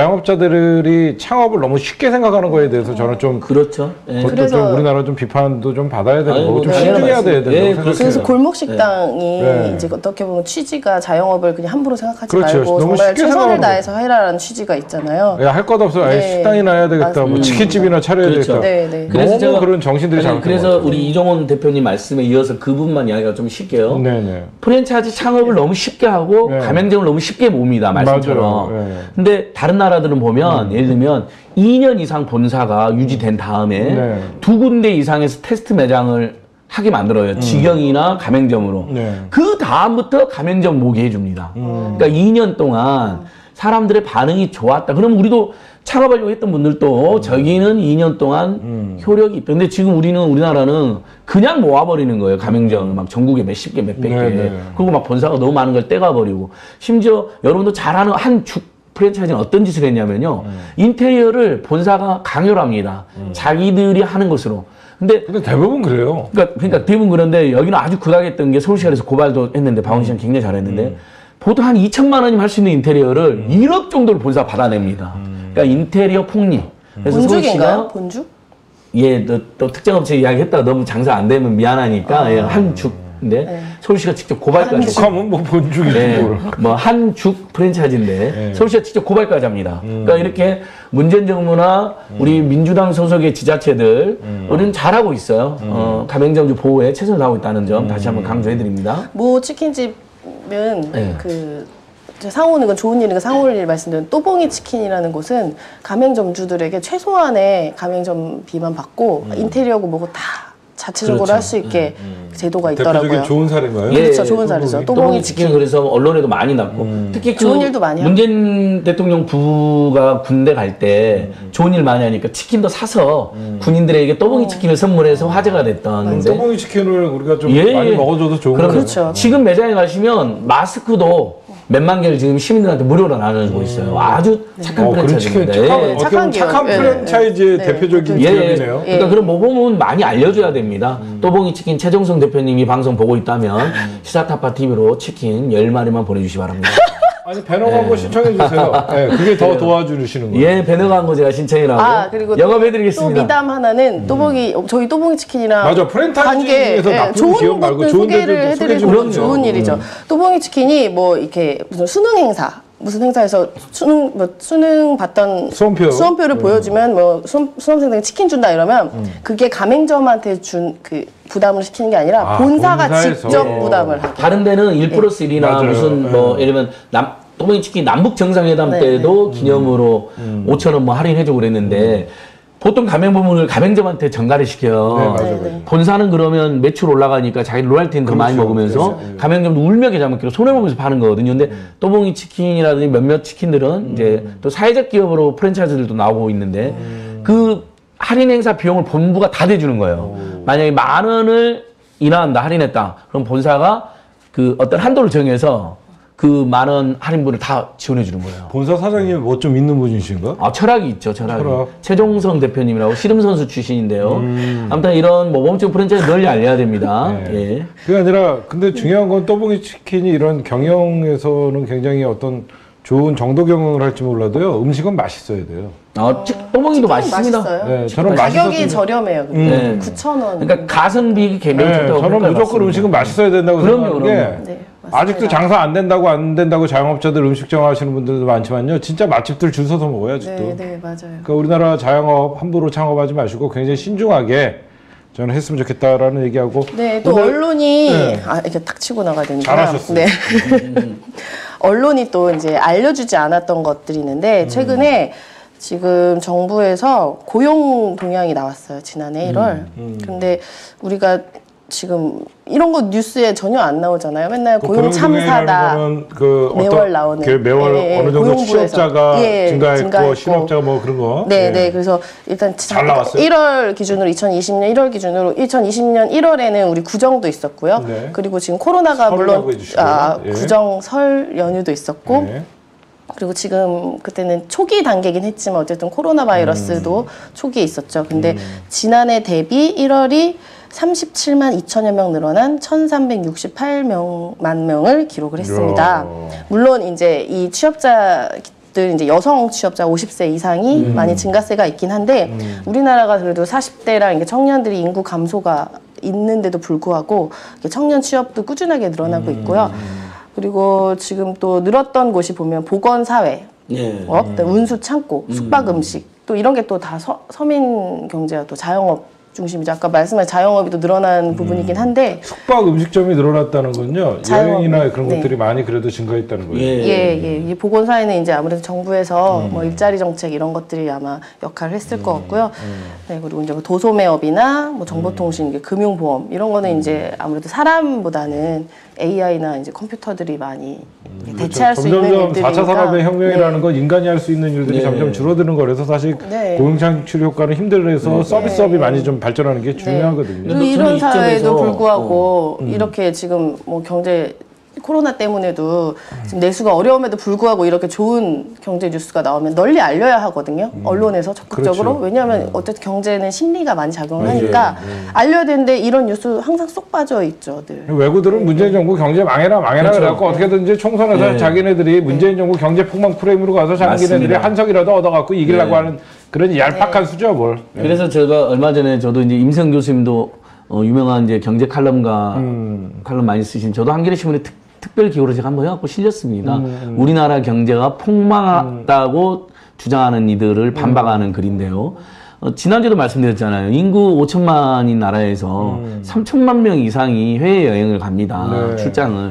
S1: 자영업자들이 창업을 너무 쉽게 생각하는 거에 대해서 저는 좀
S3: 그렇죠. 예.
S1: 그것도
S2: 그래서-
S1: 좀 우리나라 좀 비판도 좀 받아야 되고
S3: 아이고,
S1: 좀
S3: 당연한
S1: 신중해야 돼야
S3: 말씀.
S1: 된다고
S3: 예,
S1: 생각해요.
S2: 그래서 골목 식당이
S1: 네.
S2: 이제 어떻게 보면 취지가 자영업을 그냥 함부로 생각하지
S1: 그렇죠.
S2: 말고
S1: 너무
S2: 정말
S1: 쉽게
S2: 최선을
S1: 생각하는
S2: 다해서 해라라는 취지가 있잖아요.
S1: 야, 할 것 없어. 아예
S2: 네.
S1: 식당이나 해야 되겠다. 뭐
S2: 맞습니다.
S1: 치킨집이나 차려야
S3: 그렇죠.
S1: 되겠다.
S2: 네, 네.
S3: 그래서
S1: 너무
S3: 제가-
S1: 그런 정신들이
S3: 아니,
S1: 잘못된 것
S3: 그래서
S1: 같아요.
S3: 우리 이종원 대표님 말씀에 이어서 그 부분만 이야기가 좀 쉽게요.
S1: 네네.
S3: 프랜차이즈 창업을 너무 쉽게 하고
S1: 네.
S3: 가맹점을 너무 쉽게 봅니다. 말씀처럼.
S1: 맞아요. 네.
S3: 근데 다른 나라들은 보면 예를 들면 이 년 이상 본사가 유지된 다음에
S1: 네.
S3: 두 군데 이상에서 테스트 매장을 하게 만들어요. 직영이나 가맹점으로.
S1: 네.
S3: 그 다음부터 가맹점 모기해 줍니다. 그러니까 이 년 동안 사람들의 반응이 좋았다. 그럼 우리도 창업하려고 했던 분들도 저기는 이 년 동안 효력이 있다. 근데 지금 우리는 우리나라는 그냥 모아버리는 거예요. 가맹점을 막 전국에 몇십 개, 몇백 개.
S1: 네, 네.
S3: 그리고 막 본사가 너무 많은 걸 떼가버리고. 심지어 여러분도 잘 아는 한 죽 프랜차이즈는 어떤 짓을 했냐면요. 인테리어를 본사가 강요를 합니다. 자기들이 하는 것으로. 근데
S1: 근데 대부분 그래요.
S3: 그러니까, 그러니까 대부분 그런데 여기는 아주 극악했던 게 서울시에서 고발도 했는데 박원순 시장 굉장히 잘했는데 보통 한 이천만 원이면 할 수 있는 인테리어를 일억 정도를 본사가 받아냅니다. 그러니까 인테리어 폭리. 그래서
S2: 본죽인가요?
S3: 서울시가
S2: 본죽?
S3: 예, 또, 또 특정 업체 이야기했다가 너무 장사 안 되면 미안하니까 예, 한죽인데
S2: 네.
S3: 서울시가 직접 고발까지
S1: 축하면 뭐 본죽이지
S3: 네,
S1: 뭘.
S3: 뭐 한죽 프랜차이즈인데
S1: 네.
S3: 서울시가 직접 고발까지 합니다. 그러니까 이렇게 문재인 정부나 우리 민주당 소속의 지자체들은 잘하고 있어요. 어, 가맹점주 보호에 최선을 다하고 있다는 점 다시 한번 강조해드립니다.
S2: 모 치킨집은
S3: 네.
S2: 그 제 상호는 건 좋은 일인가 상호를 일 말씀드린 또봉이 치킨이라는 곳은 가맹점주들에게 최소한의 가맹점비만 받고 인테리어고 뭐고 다 자체적으로
S3: 그렇죠.
S2: 할 수 있게 제도가 있더라고요.
S1: 대표적인 좋은 사례인가요?
S3: 예,
S2: 그렇죠. 좋은 사례죠.
S3: 또봉이
S2: 또봉이
S3: 치킨은 그래서 언론에도 많이 났고 특히 그
S2: 좋은 일도 많이 하고.
S3: 문재인 대통령 부부가 군대 갈 때 좋은 일 많이 하니까 치킨도 사서 군인들에게 또봉이
S2: 어.
S3: 치킨을 선물해서 화제가 됐던
S1: 또봉이 치킨을 우리가 좀
S3: 예,
S1: 많이
S3: 예.
S1: 먹어줘도 좋은
S3: 그럼
S1: 거예요.
S2: 그렇죠.
S3: 지금 매장에 가시면 마스크도 몇만 개를 지금 시민들한테 무료로 나눠주고 있어요. 아주 착한
S1: 어, 그런 치킨
S3: 프랜차이즈인데.
S1: 착한,
S3: 예.
S1: 어떻게 보면
S2: 착한
S1: 착한
S2: 기업. 예,
S1: 프랜차이즈의
S2: 네.
S1: 대표적인
S2: 네.
S3: 예, 예.
S1: 기업이네요.
S3: 그러니까 그런 모범은 많이 알려줘야 됩니다. 또봉이 치킨 최정성 대표님이 방송 보고 있다면 시사타파 티비로 치킨 열 마리만 보내주시기 바랍니다.
S1: 아니 배너 광고 신청해 주세요. 네, 그게 더 도와주시는 거예요.
S3: 예, 배너 광고 제가 신청이라고
S2: 아 그리고 또-
S3: 영업해드리겠습니다.
S2: 또 미담 하나는 또봉이 저희 또봉이 치킨이랑
S1: 맞아, 프랜차이즈에서 나쁜
S2: 좋은
S1: 기업 말고
S2: 것들
S1: 좋은
S2: 소개를
S1: 데도
S2: 해드리고
S1: 소개해주는
S2: 좋은
S1: 거죠.
S2: 일이죠. 또봉이 치킨이 뭐 이렇게 무슨 수능 행사 무슨 행사에서 수능 뭐 수능 봤던
S1: 수험표.
S2: 수험표를 보여주면 뭐 수험, 수험생들이 치킨 준다 이러면 그게 가맹점한테 준 그 부담을 시키는 게 아니라
S1: 아,
S2: 본사가
S1: 본사에서.
S2: 직접
S1: 예.
S2: 부담을 하고
S3: 다른 데는 일 플러스 일이나
S1: 맞아요.
S3: 무슨 뭐 예를 들면 남 또봉이 치킨 남북 정상회담
S2: 네,
S3: 때도 기념으로 오천 원 뭐 할인해주고 그랬는데 보통 가맹부문을 가맹점한테 전가를 시켜요.
S1: 네, 맞아요.
S2: 네, 네.
S3: 본사는 그러면 매출 올라가니까 자기 로얄티는 더 많이
S1: 그렇죠.
S3: 먹으면서
S1: 그렇죠. 예.
S3: 가맹점도 울며 겨자 먹기로 손해보면서 파는 거거든요. 근데 또봉이 치킨이라든지 몇몇 치킨들은 이제 또 사회적 기업으로 프랜차이즈들도 나오고 있는데 그 할인 행사 비용을 본부가 다 대주는 거예요. 만약에 만 원을 인하한다, 할인했다. 그럼 본사가 그 어떤 한도를 정해서 그 만 원 할인분을 다 지원해 주는 거예요.
S1: 본사 사장님 뭐 좀 있는 분이신가?
S3: 아, 철학이 있죠, 철학이.
S1: 철학.
S3: 최종성 대표님이라고 씨름 선수 출신인데요. 아무튼 이런 모범적 프랜차이즈 널리 알려야 됩니다.
S1: 네.
S3: 예.
S1: 그게 아니라 근데 중요한 건 또봉이 치킨이 이런 경영에서는 굉장히 어떤 좋은 정도 경영을 할지 몰라도요. 음식은 맛있어야 돼요.
S3: 아, 치- 또봉이도 맛있습니다.
S2: 맛있어요.
S1: 네, 저는
S2: 가격이
S1: 맛있었으면-
S2: 저렴해요.
S3: 네.
S2: 구천 원.
S3: 그러니까 가성비 개념
S1: 네,
S3: 좋다고
S1: 저는
S3: 평가를
S1: 무조건
S3: 받습니다.
S1: 음식은 맛있어야 된다고
S3: 그럼요,
S1: 생각하는
S3: 그럼요.
S1: 게
S2: 네, 맞습니다.
S1: 아직도 장사 안 된다고 안 된다고 자영업자들 음식점 하시는 분들도 많지만요. 진짜 맛집들 줄 서서 먹어요, 아직도.
S2: 네, 네, 맞아요.
S1: 그러니까 우리나라 자영업 함부로 창업하지 마시고 굉장히 신중하게 저는 했으면 좋겠다라는 얘기하고.
S2: 네, 또
S1: 오늘-
S2: 언론이
S1: 네.
S2: 아 이렇게 탁 치고 나가야 되니까.
S1: 잘하셨어요.
S2: 네. 언론이 또 이제 알려주지 않았던 것들이 있는데 최근에 지금 정부에서 고용 동향이 나왔어요. 지난해 일월. 근데 우리가 지금 이런 거 뉴스에 전혀 안 나오잖아요. 맨날
S1: 그
S2: 고용 참사다.
S1: 그
S2: 매월
S1: 어떤
S2: 나오는.
S1: 그 매월
S2: 예, 예,
S1: 어느 정도
S2: 고용부에서.
S1: 취업자가
S2: 예,
S1: 증가했고,
S2: 증가했고.
S1: 실업자가 뭐 그런 거.
S2: 네,
S1: 예.
S2: 네. 그래서 일단
S1: 잘 나왔어요?
S2: 일월 기준으로 이천이십 년 일월 기준으로 이천이십 년 일월에는 우리 구정도 있었고요.
S1: 네.
S2: 그리고 지금 코로나가
S1: 설이라고
S2: 물론
S1: 해주시고요.
S2: 아,
S1: 예.
S2: 구정 설 연휴도 있었고
S1: 예.
S2: 그리고 지금 그때는 초기 단계긴 했지만 어쨌든 코로나 바이러스도
S1: 음.
S2: 초기에 있었죠. 근데 지난해 대비 일월이 삼십칠만 이천여 명 늘어난 천삼백육십팔 만 명을 기록을 했습니다.
S1: 이야.
S2: 물론 이제 이 취업자들 이제 여성 취업자 오십 세 이상이
S1: 음.
S2: 많이 증가세가 있긴 한데 우리나라가 그래도 사십 대랑 이게 청년들이 인구 감소가 있는데도 불구하고 이게 청년 취업도 꾸준하게 늘어나고 있고요. 그리고 지금 또 늘었던 곳이 보면 보건사회,
S3: 예.
S2: 업, 운수 창고, 숙박 음식 또 이런 게 또 다 서민 경제와 또 자영업 중심이죠. 아까 말씀하신 자영업이 또 늘어난 부분이긴 한데
S1: 숙박 음식점이 늘어났다는 건요.
S2: 자영-
S1: 여행이나 그런
S2: 네.
S1: 것들이 많이 그래도 증가했다는 거예요.
S3: 예.
S2: 예, 예. 이 보건사회는 이제 아무래도 정부에서 뭐 일자리 정책 이런 것들이 아마 역할을 했을 것 같고요. 네, 그리고 이제 뭐 도소매업이나 뭐 정보통신, 이게 금융보험 이런 거는 이제 아무래도 사람보다는 에이아이나 이제 컴퓨터들이 많이 대체할 수 있는
S1: 점점점
S2: 일들이니까.
S1: 사 차 산업의 혁명이라는
S2: 네.
S1: 건 인간이 할 수 있는 일들이
S3: 네.
S1: 점점 줄어드는 거라서 사실
S2: 네.
S1: 고용창출 효과는 힘들어서 서비스업이 많이 좀 발전하는 게 중요하거든요.
S2: 그리고
S3: 저는
S2: 이런
S3: 이
S2: 사회에도
S3: 점에서-
S2: 불구하고 이렇게 지금 뭐 경제 코로나 때문에도 지금 내수가 어려움에도 불구하고 이렇게 좋은 경제 뉴스가 나오면 널리 알려야 하거든요. 언론에서 적극적으로.
S1: 그렇죠.
S2: 왜냐하면 어쨌든 경제는 심리가 많이 작용을
S1: 맞아요.
S2: 하니까 알려야 되는데 이런 뉴스 항상 쏙 빠져 있죠, 늘.
S1: 외국들은 문재인 정부 경제 망해라 망해라
S3: 그렇죠.
S1: 그래갖고 어떻게든지 총선에서
S3: 예.
S1: 자기네들이 문재인 정부 경제 폭망 프레임으로 가서 자기네들이
S3: 맞습니다.
S1: 한석이라도 얻어갖고 이기려고
S3: 예.
S1: 하는 그런 얄팍한 수죠 뭘. 예.
S3: 그래서 제가 얼마 전에 저도 이제 임성 교수님도 어, 유명한 이제 경제 칼럼가
S1: 음.
S3: 칼럼 많이 쓰신 저도 한겨레 신문에 특, 특별 기호로 제가 한번 해갖고 실렸습니다.
S1: 음.
S3: 우리나라 경제가 폭망했다고 주장하는 이들을 반박하는 글인데요. 어, 지난주에도 말씀드렸잖아요. 인구 오천만인 나라에서 삼천만 명 이상이 해외 여행을 갑니다.
S1: 네.
S3: 출장을.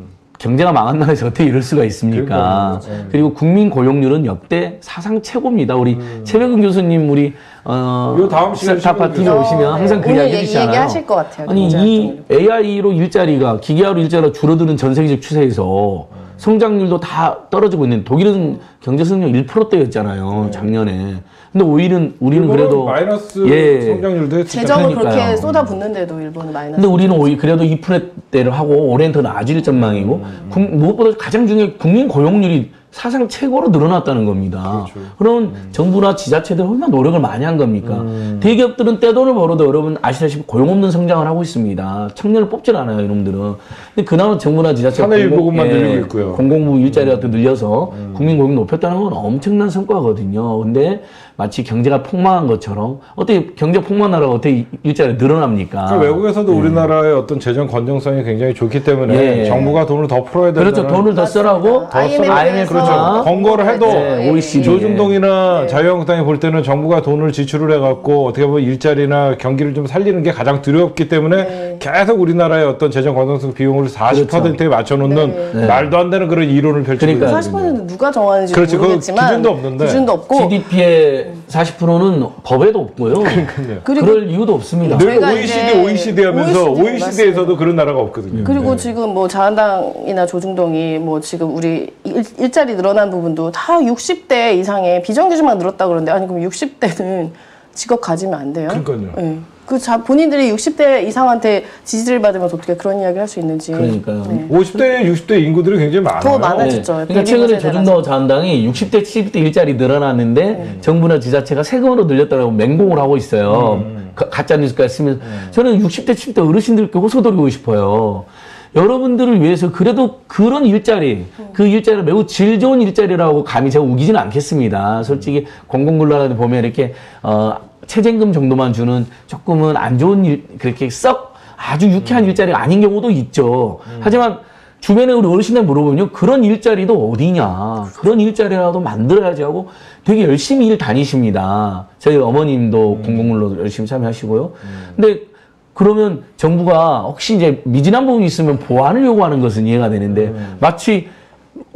S3: 경제가 망한 나라에서 어떻게 이럴 수가 있습니까?
S1: 그러니까요. 네.
S3: 그리고 국민 고용률은 역대 사상 최고입니다. 우리 최백은 교수님 우리 어
S1: 요 다음 시간에
S3: 스타파 티비
S1: 시간에
S3: 오시면 항상 그
S2: 오늘
S3: 이야기
S2: 얘기-
S3: 해주시잖아요.
S2: 얘기하실 것 같아요,
S3: 아니
S2: 경제
S3: 이 에이아이로 일자리가 기계화로 일자리가 줄어드는 전 세계적 추세에서 성장률도 다 떨어지고 있는 독일은 경제 성장 일 퍼센트대였잖아요 작년에. 근데 오히려 우리는
S1: 일본은
S3: 그래도
S1: 마이너스
S3: 예.
S1: 성장률도 했죠.
S2: 재정을 그렇게
S3: 그러니까요.
S2: 쏟아붓는데도 일본은 마이너스.
S3: 근데 우리는 오히려 그래도 이 퍼센트대를 하고 올해는 더 나아질 전망이고 국- 무엇보다 가장 중요한 국민 고용률이 사상 최고로 늘어났다는 겁니다.
S1: 그렇죠.
S3: 그럼 정부나 지자체들 얼마나 노력을 많이 한 겁니까?
S1: 음.
S3: 대기업들은 떼돈을 벌어도 여러분 아시다시피 고용 없는 성장을 하고 있습니다. 청년을 뽑질 않아요, 이놈들은. 근데 그나마 정부나 지자체가
S1: 사내 일부분만 늘리고 있고요. 음.
S3: 공공부 일자리 같은 거 늘려서 국민 고용 높였다는 건 엄청난 성과거든요. 근데 마치 경제가 폭망한 것처럼 어떻게 경제 폭망 나라가 어떻게 일자리 늘어납니까?
S1: 그러니까 외국에서도 우리나라의 어떤 재정 건전성이 굉장히 좋기 때문에
S3: 예.
S1: 정부가 돈을 더 풀어야 된다는
S3: 그렇죠. 돈을 더 쓰라고
S1: 더
S2: 아이엠에프에서
S1: 아이엠에프 그렇죠.
S2: 아,
S1: 권고를 해도
S3: 네, 오이시디.
S1: 조중동이나 자유한국당이 볼 때는 정부가 돈을 지출을 해갖고 어떻게 보면 일자리나 경기를 좀 살리는 게 가장 두렵기 때문에 계속 우리나라의 어떤 재정 건전성 비용을 사십 퍼센트에 맞춰놓는
S3: 네.
S1: 말도 안 되는 그런 이론을 펼치고
S3: 그러니까요.
S2: 사십 퍼센트 누가 정하는지
S1: 그렇지, 그
S2: 모르겠지만
S1: 기준도 없는데.
S2: 기준도 없고
S3: 지디피의 사십 퍼센트는 법에도 없고요.
S2: 그리고
S3: 그럴 이유도 없습니다.
S1: 늘
S2: 저희가
S1: 오이시디
S2: 이제
S1: 오이시디 하면서
S2: 오이시디
S1: 오이시디에서도 그런 나라가 없거든요.
S2: 그리고
S1: 네.
S2: 지금 뭐 자한당이나 조중동이 뭐 지금 우리 일, 일자리 늘어난 부분도 다 육십 대 이상의 비정규직만 늘었다 그러는데 아니 그럼 육십 대는 직업 가지면 안 돼요?
S1: 그러니까요.
S2: 네. 그 자, 본인들이 육십 대 이상한테 지지를 받으면서 어떻게 그런 이야기를 할 수 있는지.
S3: 그러니까요.
S2: 네.
S1: 오십 대, 육십 대 인구들이 굉장히 많아요.
S2: 더 많아졌죠.
S3: 네.
S2: 베이비
S3: 그러니까 최근에
S2: 세대라서.
S3: 조중동 자한당이 육십 대, 칠십 대 일자리 늘어났는데
S2: 네.
S3: 정부나 지자체가 세금으로 늘렸다고 맹공을 하고 있어요.
S1: 음.
S3: 가, 가짜 뉴스까지 쓰면서 저는 육십 대, 칠십 대 어르신들께 호소드리고 싶어요. 여러분들을 위해서 그래도 그런 일자리, 그 일자리를 매우 질 좋은 일자리라고 감히 제가 우기지는 않겠습니다. 솔직히 공공근로라도 보면 이렇게 어, 최저임금 정도만 주는 조금은 안 좋은 일, 그렇게 썩 아주 유쾌한 일자리가 아닌 경우도 있죠. 하지만 주변에 우리 어르신들 물어보면 그런 일자리도 어디냐. 그런 일자리라도 만들어야지 하고 되게 열심히 일 다니십니다. 저희 어머님도 공공근로 열심히 참여하시고요. 근데 그러면 정부가 혹시 이제 미진한 부분이 있으면 보완을 요구하는 것은 이해가 되는데 마치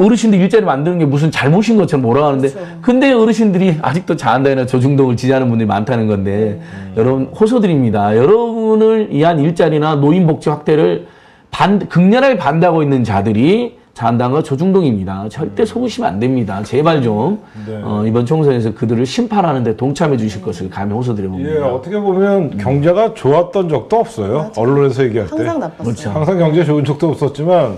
S3: 어르신들 일자리 만드는 게 무슨 잘못인 것처럼 몰아가는데
S2: 그렇죠.
S3: 근데 어르신들이 아직도 자한당이나 조중동을 지지하는 분들이 많다는 건데
S2: 음.
S3: 여러분 호소드립니다. 여러분을 위한 일자리나 노인복지 확대를 반, 극렬하게 반대하고 있는 자들이 자한당과 조중동입니다. 절대 속으시면 안 됩니다. 제발 좀
S1: 네.
S3: 어, 이번 총선에서 그들을 심판하는 데 동참해 주실 것을 감히 호소드려봅니다.
S1: 예, 어떻게 보면 경제가 좋았던 적도 없어요.
S2: 맞아요.
S1: 언론에서 얘기할 때.
S2: 항상 나빴어요.
S3: 그렇죠.
S1: 항상 경제 좋은 적도 없었지만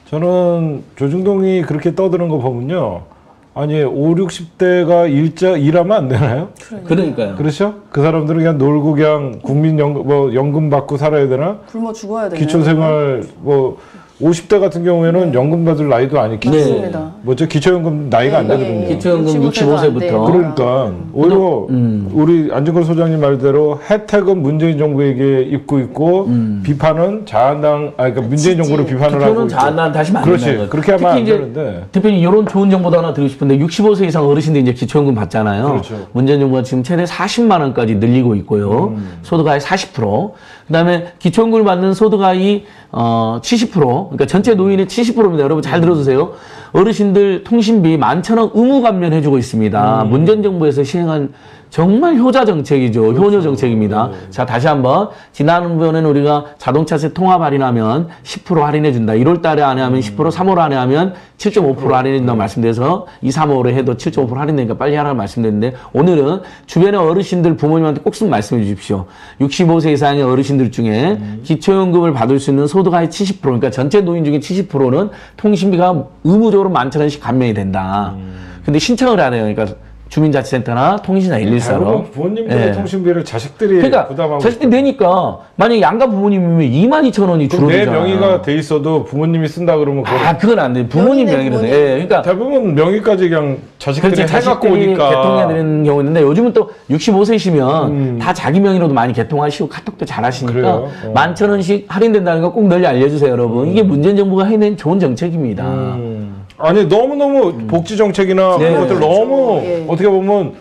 S1: 저는 조중동이 그렇게 떠드는 거 보면요. 아니, 오, 육십 대가 일자, 일하면 안 되나요?
S3: 그러니까요.
S1: 그렇죠? 그 사람들은 그냥 놀고 그냥 국민연금, 뭐, 연금 받고 살아야 되나?
S2: 굶어 죽어야 되나요?
S1: 기초생활, 뭐, 오십 대 같은 경우에는 연금 받을 나이도 아니고.
S3: 네.
S2: 맞습니다.
S1: 뭐죠? 기초연금 나이가 안
S2: 네,
S1: 되거든요.
S2: 예, 예.
S3: 기초연금
S2: 육십오 세도 안 돼요.
S3: 육십오 세부터.
S1: 그러니까 오히려
S3: 음.
S1: 우리 안진걸 소장님 말대로 혜택은 문재인 정부에게 입고 있고 비판은 자한당, 아 그러니까 문재인 정부를 비판을 하고
S3: 음. 투표는
S1: 있죠.
S3: 자한당 다시 만든다는
S1: 그렇지.
S3: 거예요.
S1: 그렇게 하면
S3: 특히
S1: 안
S3: 이제
S1: 되는데.
S3: 대표님 이런 좋은 정보도 하나 드리고 싶은데 육십오 세 이상 어르신들 이제 기초연금 받잖아요.
S1: 그렇죠.
S3: 문재인 정부가 지금 최대 사십만 원까지 늘리고 있고요.
S1: 음.
S3: 소득아의 사십 퍼센트. 그다음에 기초연금을 받는 소득아의 어 칠십 퍼센트. 그러니까 전체 노인의 칠십 퍼센트입니다. 여러분 잘 들어주세요. 어르신들 통신비 만천 원 의무 감면해주고 있습니다.
S1: 음.
S3: 문재인 정부에서 시행한 정말 효자 정책이죠.
S1: 그렇죠.
S3: 효녀 정책입니다.
S1: 네.
S3: 자, 다시 한번 지난번에는 우리가 자동차세 통합 할인하면 십 퍼센트 할인해 준다. 일월 달에 안에 하면 십 퍼센트, 삼월 안에 하면 칠 점 오 퍼센트 할인해 준다고 말씀드려서 이, 삼월에 해도 칠 점 오 퍼센트 할인되니까 빨리 하라고 말씀드렸는데 오늘은 주변의 어르신들 부모님한테 꼭 좀 말씀해 주십시오. 육십오 세 이상의 어르신들 중에 기초연금을 받을 수 있는 소득의 칠십 퍼센트, 그러니까 전체 노인 중에 칠십 퍼센트는 통신비가 의무적으로 만천 원씩 감면이 된다. 근데 신청을 안 해요. 그러니까 주민자치센터나 통신사 일일사로.
S1: 대부분 부모님들의
S3: 예.
S1: 통신비를 자식들이
S3: 그러니까
S1: 부담하고
S3: 자식들이 내니까 만약에 양가 부모님이면 이만 이천 원이
S1: 그럼 내
S3: 줄어들잖아요.
S1: 명의가 돼 있어도 부모님이 쓴다 그러면 그걸
S3: 아, 그건 안 돼. 부모님
S2: 명의네,
S3: 명의로도.
S2: 부모님.
S3: 예. 그러니까
S1: 대부분 명의까지 그냥 자식들이
S3: 그렇지.
S1: 해갖고
S3: 자식들이
S1: 오니까
S3: 개통해야 되는 경우 있는데 요즘은 또 육십오 세시면 다 자기 명의로도 많이 개통하시고 카톡도 잘 하시니까
S1: 그래요? 어.
S3: 만천 원씩 할인된다는 거 꼭 널리 알려주세요, 여러분. 이게 문재인 정부가 해낸 좋은 정책입니다.
S1: 음. 아니 너무너무 복지 정책이나
S3: 네.
S1: 그런 것들 너무
S2: 예.
S1: 어떻게 보면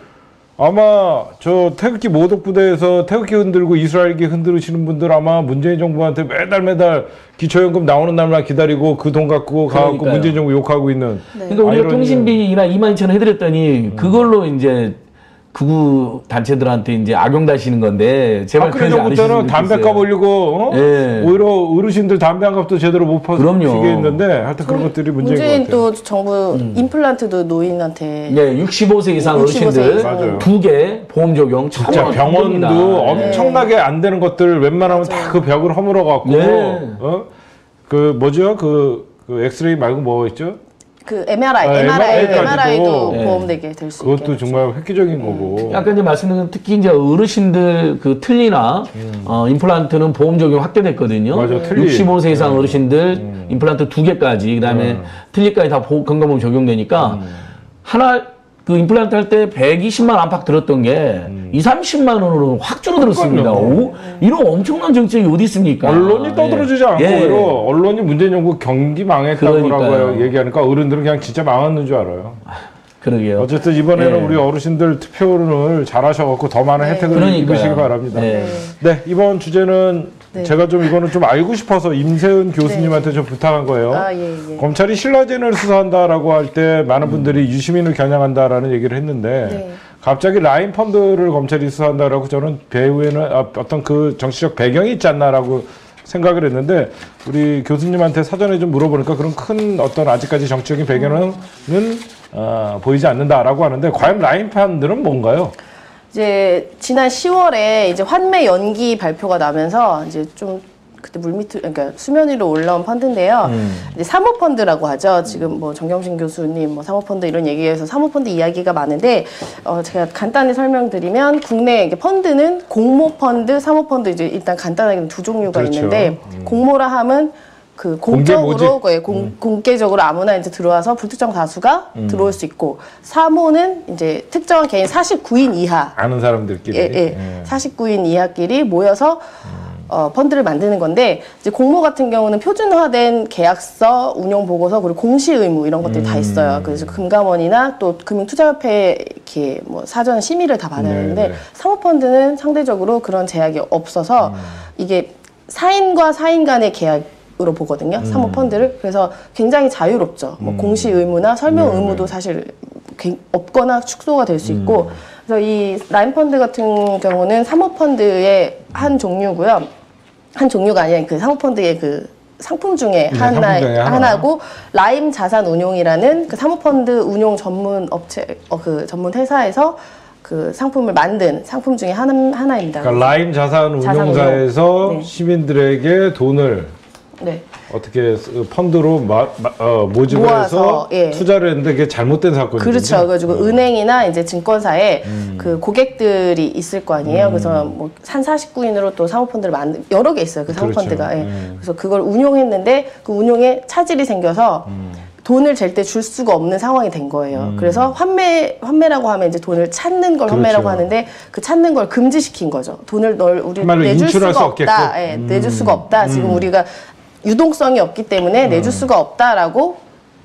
S1: 아마 저 태극기 모독 부대에서 태극기 흔들고 이스라엘기 흔들으시는 분들 아마 문재인 정부한테 매달 매달 기초연금 나오는 날만 기다리고 그 돈 갖고 가갖고
S3: 그러니까요.
S1: 문재인 정부 욕하고 있는.
S2: 네.
S3: 그러니까 우리가
S1: 아이러니는-
S3: 통신비나 이만 이천 원 해드렸더니 그걸로 이제 극우 단체들한테 이제 악용다시는 건데 제발
S1: 박근혜
S3: 그러지
S1: 정부 때는
S3: 않으셨으면
S1: 담배값
S3: 좋겠어요.
S1: 올리고 어?
S3: 예.
S1: 오히려 어르신들 담배 한 값도 제대로 못
S3: 그럼요.
S1: 파시게 했는데 하여튼 그런 것들이 문제인 것
S2: 문재인
S1: 같아요.
S2: 또 정부 임플란트도 노인한테
S3: 네, 육십오 세 이상
S2: 육십오 세
S3: 어르신들
S2: 이상.
S1: 맞아요.
S3: 두 개 보험 적용
S1: 진짜
S3: 정말
S1: 병원도
S3: 좋습니다. 네.
S1: 엄청나게 안 되는 것들 웬만하면 다 그 벽을 허물어 갖고
S3: 네.
S1: 어? 그 뭐죠? 그, 그 엑스레이 말고 뭐 있죠?
S2: 그 엠알아이,
S1: 아,
S2: 엠알아이,
S1: 엠알아이까지도.
S2: 엠알아이도
S3: 네.
S2: 보험되게 될 수 있게.
S1: 그것도 정말 획기적인 거고.
S3: 아까 이제 말씀드린 특히 이제 어르신들 그 틀니나 어, 임플란트는 보험 적용 확대됐거든요.
S1: 맞아, 틀니.
S3: 육십오 세 이상 어르신들 임플란트 두 개까지 그다음에 틀니까지 다 보험 건강보험 적용되니까 하나 그 임플란트 할 때 백이십만 안팎 들었던 게 이삼십만 원으로 확 줄어들었습니다. 오, 이런 엄청난 정책이 어디 있습니까?
S1: 언론이 떠들어지지 않고
S3: 예.
S1: 오히려 언론이 문재인 정부 경기 망했다고
S3: 그러니까요.
S1: 얘기하니까 어른들은 그냥 진짜 망했는 줄 알아요.
S3: 그러게요.
S1: 어쨌든 이번에는
S3: 예.
S1: 우리 어르신들 투표를 잘하셔갖고 더 많은 혜택을
S3: 그러니까요.
S1: 입으시기 바랍니다.
S3: 네.
S1: 네, 이번 주제는
S2: 네.
S1: 제가 좀 이거는 좀 알고 싶어서 임세은 교수님한테 좀 부탁한 거예요.
S2: 아, 예, 예.
S1: 검찰이 신라젠을 수사한다라고 할 때 많은 분들이 유시민을 겨냥한다라는 얘기를 했는데
S2: 네.
S1: 갑자기 라인 펀드를 검찰이 수사한다라고 저는 배후에는 아, 어떤 그 정치적 배경이 있지 않나라고 생각을 했는데 우리 교수님한테 사전에 좀 물어보니까 그런 큰 어떤 아직까지 정치적인 배경은 어, 보이지 않는다라고 하는데 과연 라인 펀드는 뭔가요?
S2: 이제 지난 시월에 이제 환매 연기 발표가 나면서 이제 좀 그때 물밑 그러니까 수면 위로 올라온 펀드인데요. 이제 사모펀드라고 하죠. 지금 뭐 정경심 교수님 뭐 사모펀드 이런 얘기에서 사모펀드 이야기가 많은데 어 제가 간단히 설명드리면 국내 이게 펀드는 공모펀드, 사모펀드 이제 일단 간단하게 두 종류가
S1: 그렇죠.
S2: 있는데 공모라 함은 그
S1: 공개
S2: 공적으로
S1: 모집?
S2: 예, 공, 공개적으로 아무나 이제 들어와서 불특정 다수가 들어올 수 있고 사모는 이제 특정한 개인 사십구 인 이하
S1: 아는 사람들끼리.
S2: 예, 예. 사십구 인 이하끼리 모여서 어, 펀드를 만드는 건데 이제 공모 같은 경우는 표준화된 계약서, 운용 보고서 그리고 공시 의무 이런 것들이 다 있어요. 그래서 금감원이나 또 금융투자협회 이렇게 뭐 사전 심의를 다 받아야 되는데
S1: 네, 네.
S2: 사모펀드는 상대적으로 그런 제약이 없어서 이게 사인과 사인 간의 계약 으로 보거든요. 사모펀드를. 그래서 굉장히 자유롭죠. 뭐 공시 의무나 설명
S1: 네,
S2: 의무도
S1: 네.
S2: 사실 개- 없거나 축소가 될 수 있고. 그래서 이 라임펀드 같은 경우는 사모펀드의 한 종류고요. 한 종류가 아니라 그 사모펀드의 그 상품 중에
S1: 네,
S2: 하나,
S1: 상품 중에 하나.
S2: 하나고 라임 자산 운용이라는 그 사모펀드 운용 전문 업체 어, 그 전문 회사에서 그 상품을 만든 상품 중에 하나, 하나입니다.
S1: 그러니까 라임 자산
S2: 자산
S1: 운용사에서
S2: 운용. 네.
S1: 시민들에게 돈을
S2: 네.
S1: 어떻게 그 펀드로 마, 마, 어, 모집을
S2: 모아서,
S1: 해서
S2: 예.
S1: 투자를 했는데 그게 잘못된 사건이죠.
S2: 그렇죠. 그래가지고
S1: 어.
S2: 은행이나 이제 증권사에
S1: 음.
S2: 그 고객들이 있을 거 아니에요. 그래서 뭐 한 사십구 인으로 또 사모펀드를 만든 여러 개 있어요. 그 사모펀드가.
S1: 그렇죠.
S2: 예.
S1: 음.
S2: 그래서 그걸 운용했는데 그 운용에 차질이 생겨서
S1: 음.
S2: 돈을 잴 때 줄 수가 없는 상황이 된 거예요. 그래서 환매 환매라고 하면 이제 돈을 찾는 걸 환매라고
S1: 그렇죠.
S2: 하는데 그 찾는 걸 금지시킨 거죠. 돈을 널 우리
S1: 한마디로
S2: 내줄
S1: 인출할
S2: 수가
S1: 수 없게끔.
S2: 없다. 예, 내줄 수가 없다. 지금
S1: 음.
S2: 우리가 유동성이 없기 때문에 내줄 수가 없다라고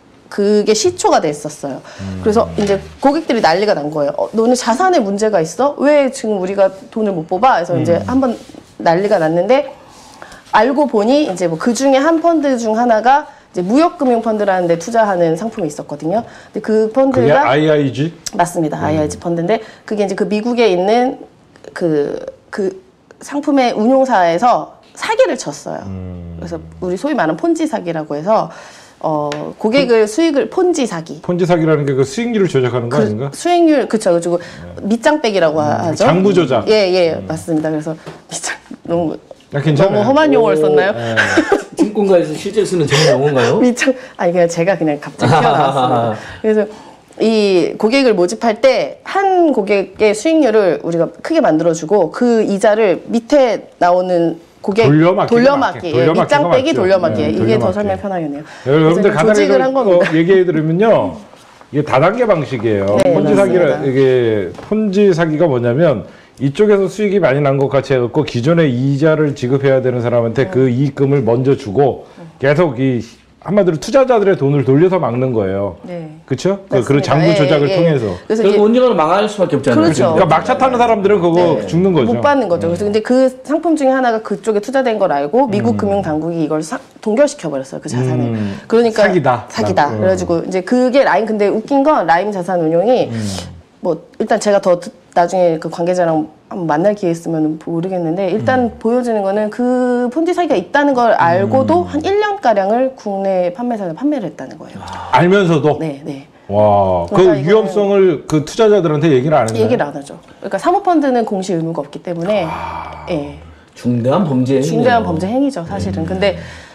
S2: 그게 시초가 됐었어요. 그래서 이제 고객들이 난리가 난 거예요. 어, 너는 자산에 문제가 있어? 왜 지금 우리가 돈을 못 뽑아? 그래서 이제 한번 난리가 났는데 알고 보니 이제 뭐 그 중에 한 펀드 중 하나가 이제 무역금융펀드라는 데 투자하는 상품이 있었거든요. 근데 그
S1: 그게
S2: 펀드가
S1: 아이아이지?
S2: 맞습니다. 아이아이지 펀드인데 그게 이제 그 미국에 있는 그, 그 상품의 운용사에서 사기를 쳤어요.
S1: 음.
S2: 그래서 우리 소위 말하는 폰지 사기라고 해서 어, 고객을 수익을 폰지 사기.
S1: 폰지 사기라는 게 그 수익률을 조작하는 거 아닌가?
S2: 그 수익률 그쵸. 그리고 밑장빼기라고 하죠.
S1: 장부 조작.
S2: 예, 예, 맞습니다. 그래서 밑장 너무
S1: 야, 괜찮아요.
S2: 너무 험한 용어를 썼나요?
S1: 예.
S3: 증권가에서 실제 쓰는 전문 용어인가요?
S2: 밑장 아니 그냥 제가 그냥 갑자기 튀어나왔습니다. 그래서 이 고객을 모집할 때 한 고객의 수익률을 우리가 크게 만들어주고 그 이자를 밑에 나오는 고객
S1: 돌려막기,
S2: 돌려막기, 예,
S1: 돌려막기가
S2: 밑장 빼기
S1: 맞죠.
S2: 돌려막기
S1: 네,
S2: 이게
S1: 돌려막기.
S2: 더 설명 편하겠네요.
S1: 여러분들
S2: 그래서
S1: 간단히
S2: 조직을 한 겁니다.
S1: 얘기해 드리면요. 이게 다단계 방식이에요.
S2: 네,
S1: 폰지
S2: 맞습니다.
S1: 사기라 이게 폰지 사기가 뭐냐면 이쪽에서 수익이 많이 난 것 같이 해갖고 기존에 이자를 지급해야 되는 사람한테 그 이익금을 먼저 주고 계속 이 한마디로 투자자들의 돈을 돌려서 막는 거예요.
S2: 네.
S1: 그렇죠? 그,
S2: 맞습니다.
S1: 그 장부
S2: 예,
S1: 조작을
S2: 예, 예.
S1: 통해서.
S2: 그래서
S3: 결국
S2: 이제
S3: 언젠가는 망할 수밖에 없잖아요.
S2: 그렇죠.
S1: 그러니까 막차 타는 사람들은 그거
S2: 네.
S1: 죽는 거죠.
S2: 못 받는 거죠. 그래서 근데 그 상품 중에 하나가 그쪽에 투자된 걸 알고 미국 금융 당국이 이걸 사, 동결시켜 버렸어요. 그 자산을.
S1: 음.
S2: 그러니까
S1: 사기다.
S2: 사기다.
S1: 음.
S2: 그래가지고 이제 그게 라임 근데 웃긴 건 라임 자산 운용이 뭐 일단 제가 더 듣- 나중에 그 관계자랑 한번 만날 기회 있으면 모르겠는데 일단 보여지는 거는 그 폰지 사기가 있다는 걸 알고도 한 일 년 가량을 국내 판매사에 판매를 했다는 거예요.
S1: 알면서도.
S2: 네, 네.
S1: 와, 그
S2: 그러니까 이거는-
S1: 위험성을 그 투자자들한테 얘기를 안 했나요?
S2: 얘기를 안 하죠. 그러니까 사모펀드는 공시 의무가 없기 때문에 예.
S3: 중대한 범죄 행위네요.
S2: 중대한 범죄 행위죠, 사실은. 근데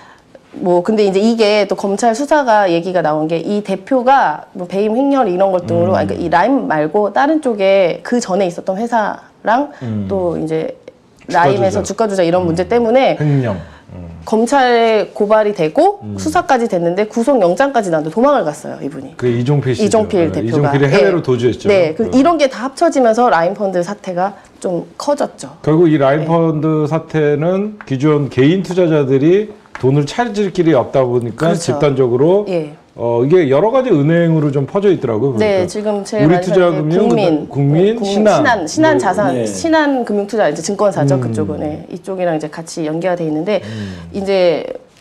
S2: 뭐 근데 이제 이게 또 검찰 수사가 얘기가 나온 게 이 대표가 뭐 배임 횡령 이런 것 등으로 아니, 그러니까 이 라임 말고 다른 쪽에 그 전에 있었던 회사랑 또 이제 라임에서
S1: 조작.
S2: 주가 조작 이런 문제 때문에
S1: 횡령.
S2: 검찰에 고발이 되고 수사까지 됐는데 구속 영장까지 나왔는데 도망을 갔어요, 이분이.
S1: 그 이종필 씨죠.
S2: 이종필
S1: 네,
S2: 대표가
S1: 이종필이 해외로
S2: 예.
S1: 도주했죠.
S2: 네, 그
S1: 그.
S2: 이런 게 다 합쳐지면서 라임펀드 사태가 좀 커졌죠.
S1: 결국 이
S2: 네.
S1: 라임펀드 사태는 기존 개인 투자자들이 돈을 찾을 길이 없다 보니까
S2: 그렇죠.
S1: 집단적으로
S2: 예.
S1: 어 이게 여러 가지 은행으로 좀 퍼져 있더라고요.
S2: 네,
S1: 그러니까.
S2: 지금 제일
S1: 우리
S2: 많이
S1: 투자금융,
S2: 사는 게 국민,
S1: 그다음 국민, 신한.
S2: 신한, 신한
S3: 뭐,
S2: 자산,
S3: 네.
S2: 신한 금융투자 이제 증권사죠
S1: 음.
S2: 그쪽은 네, 이쪽이랑 이제 같이 연계가 돼 있는데 이제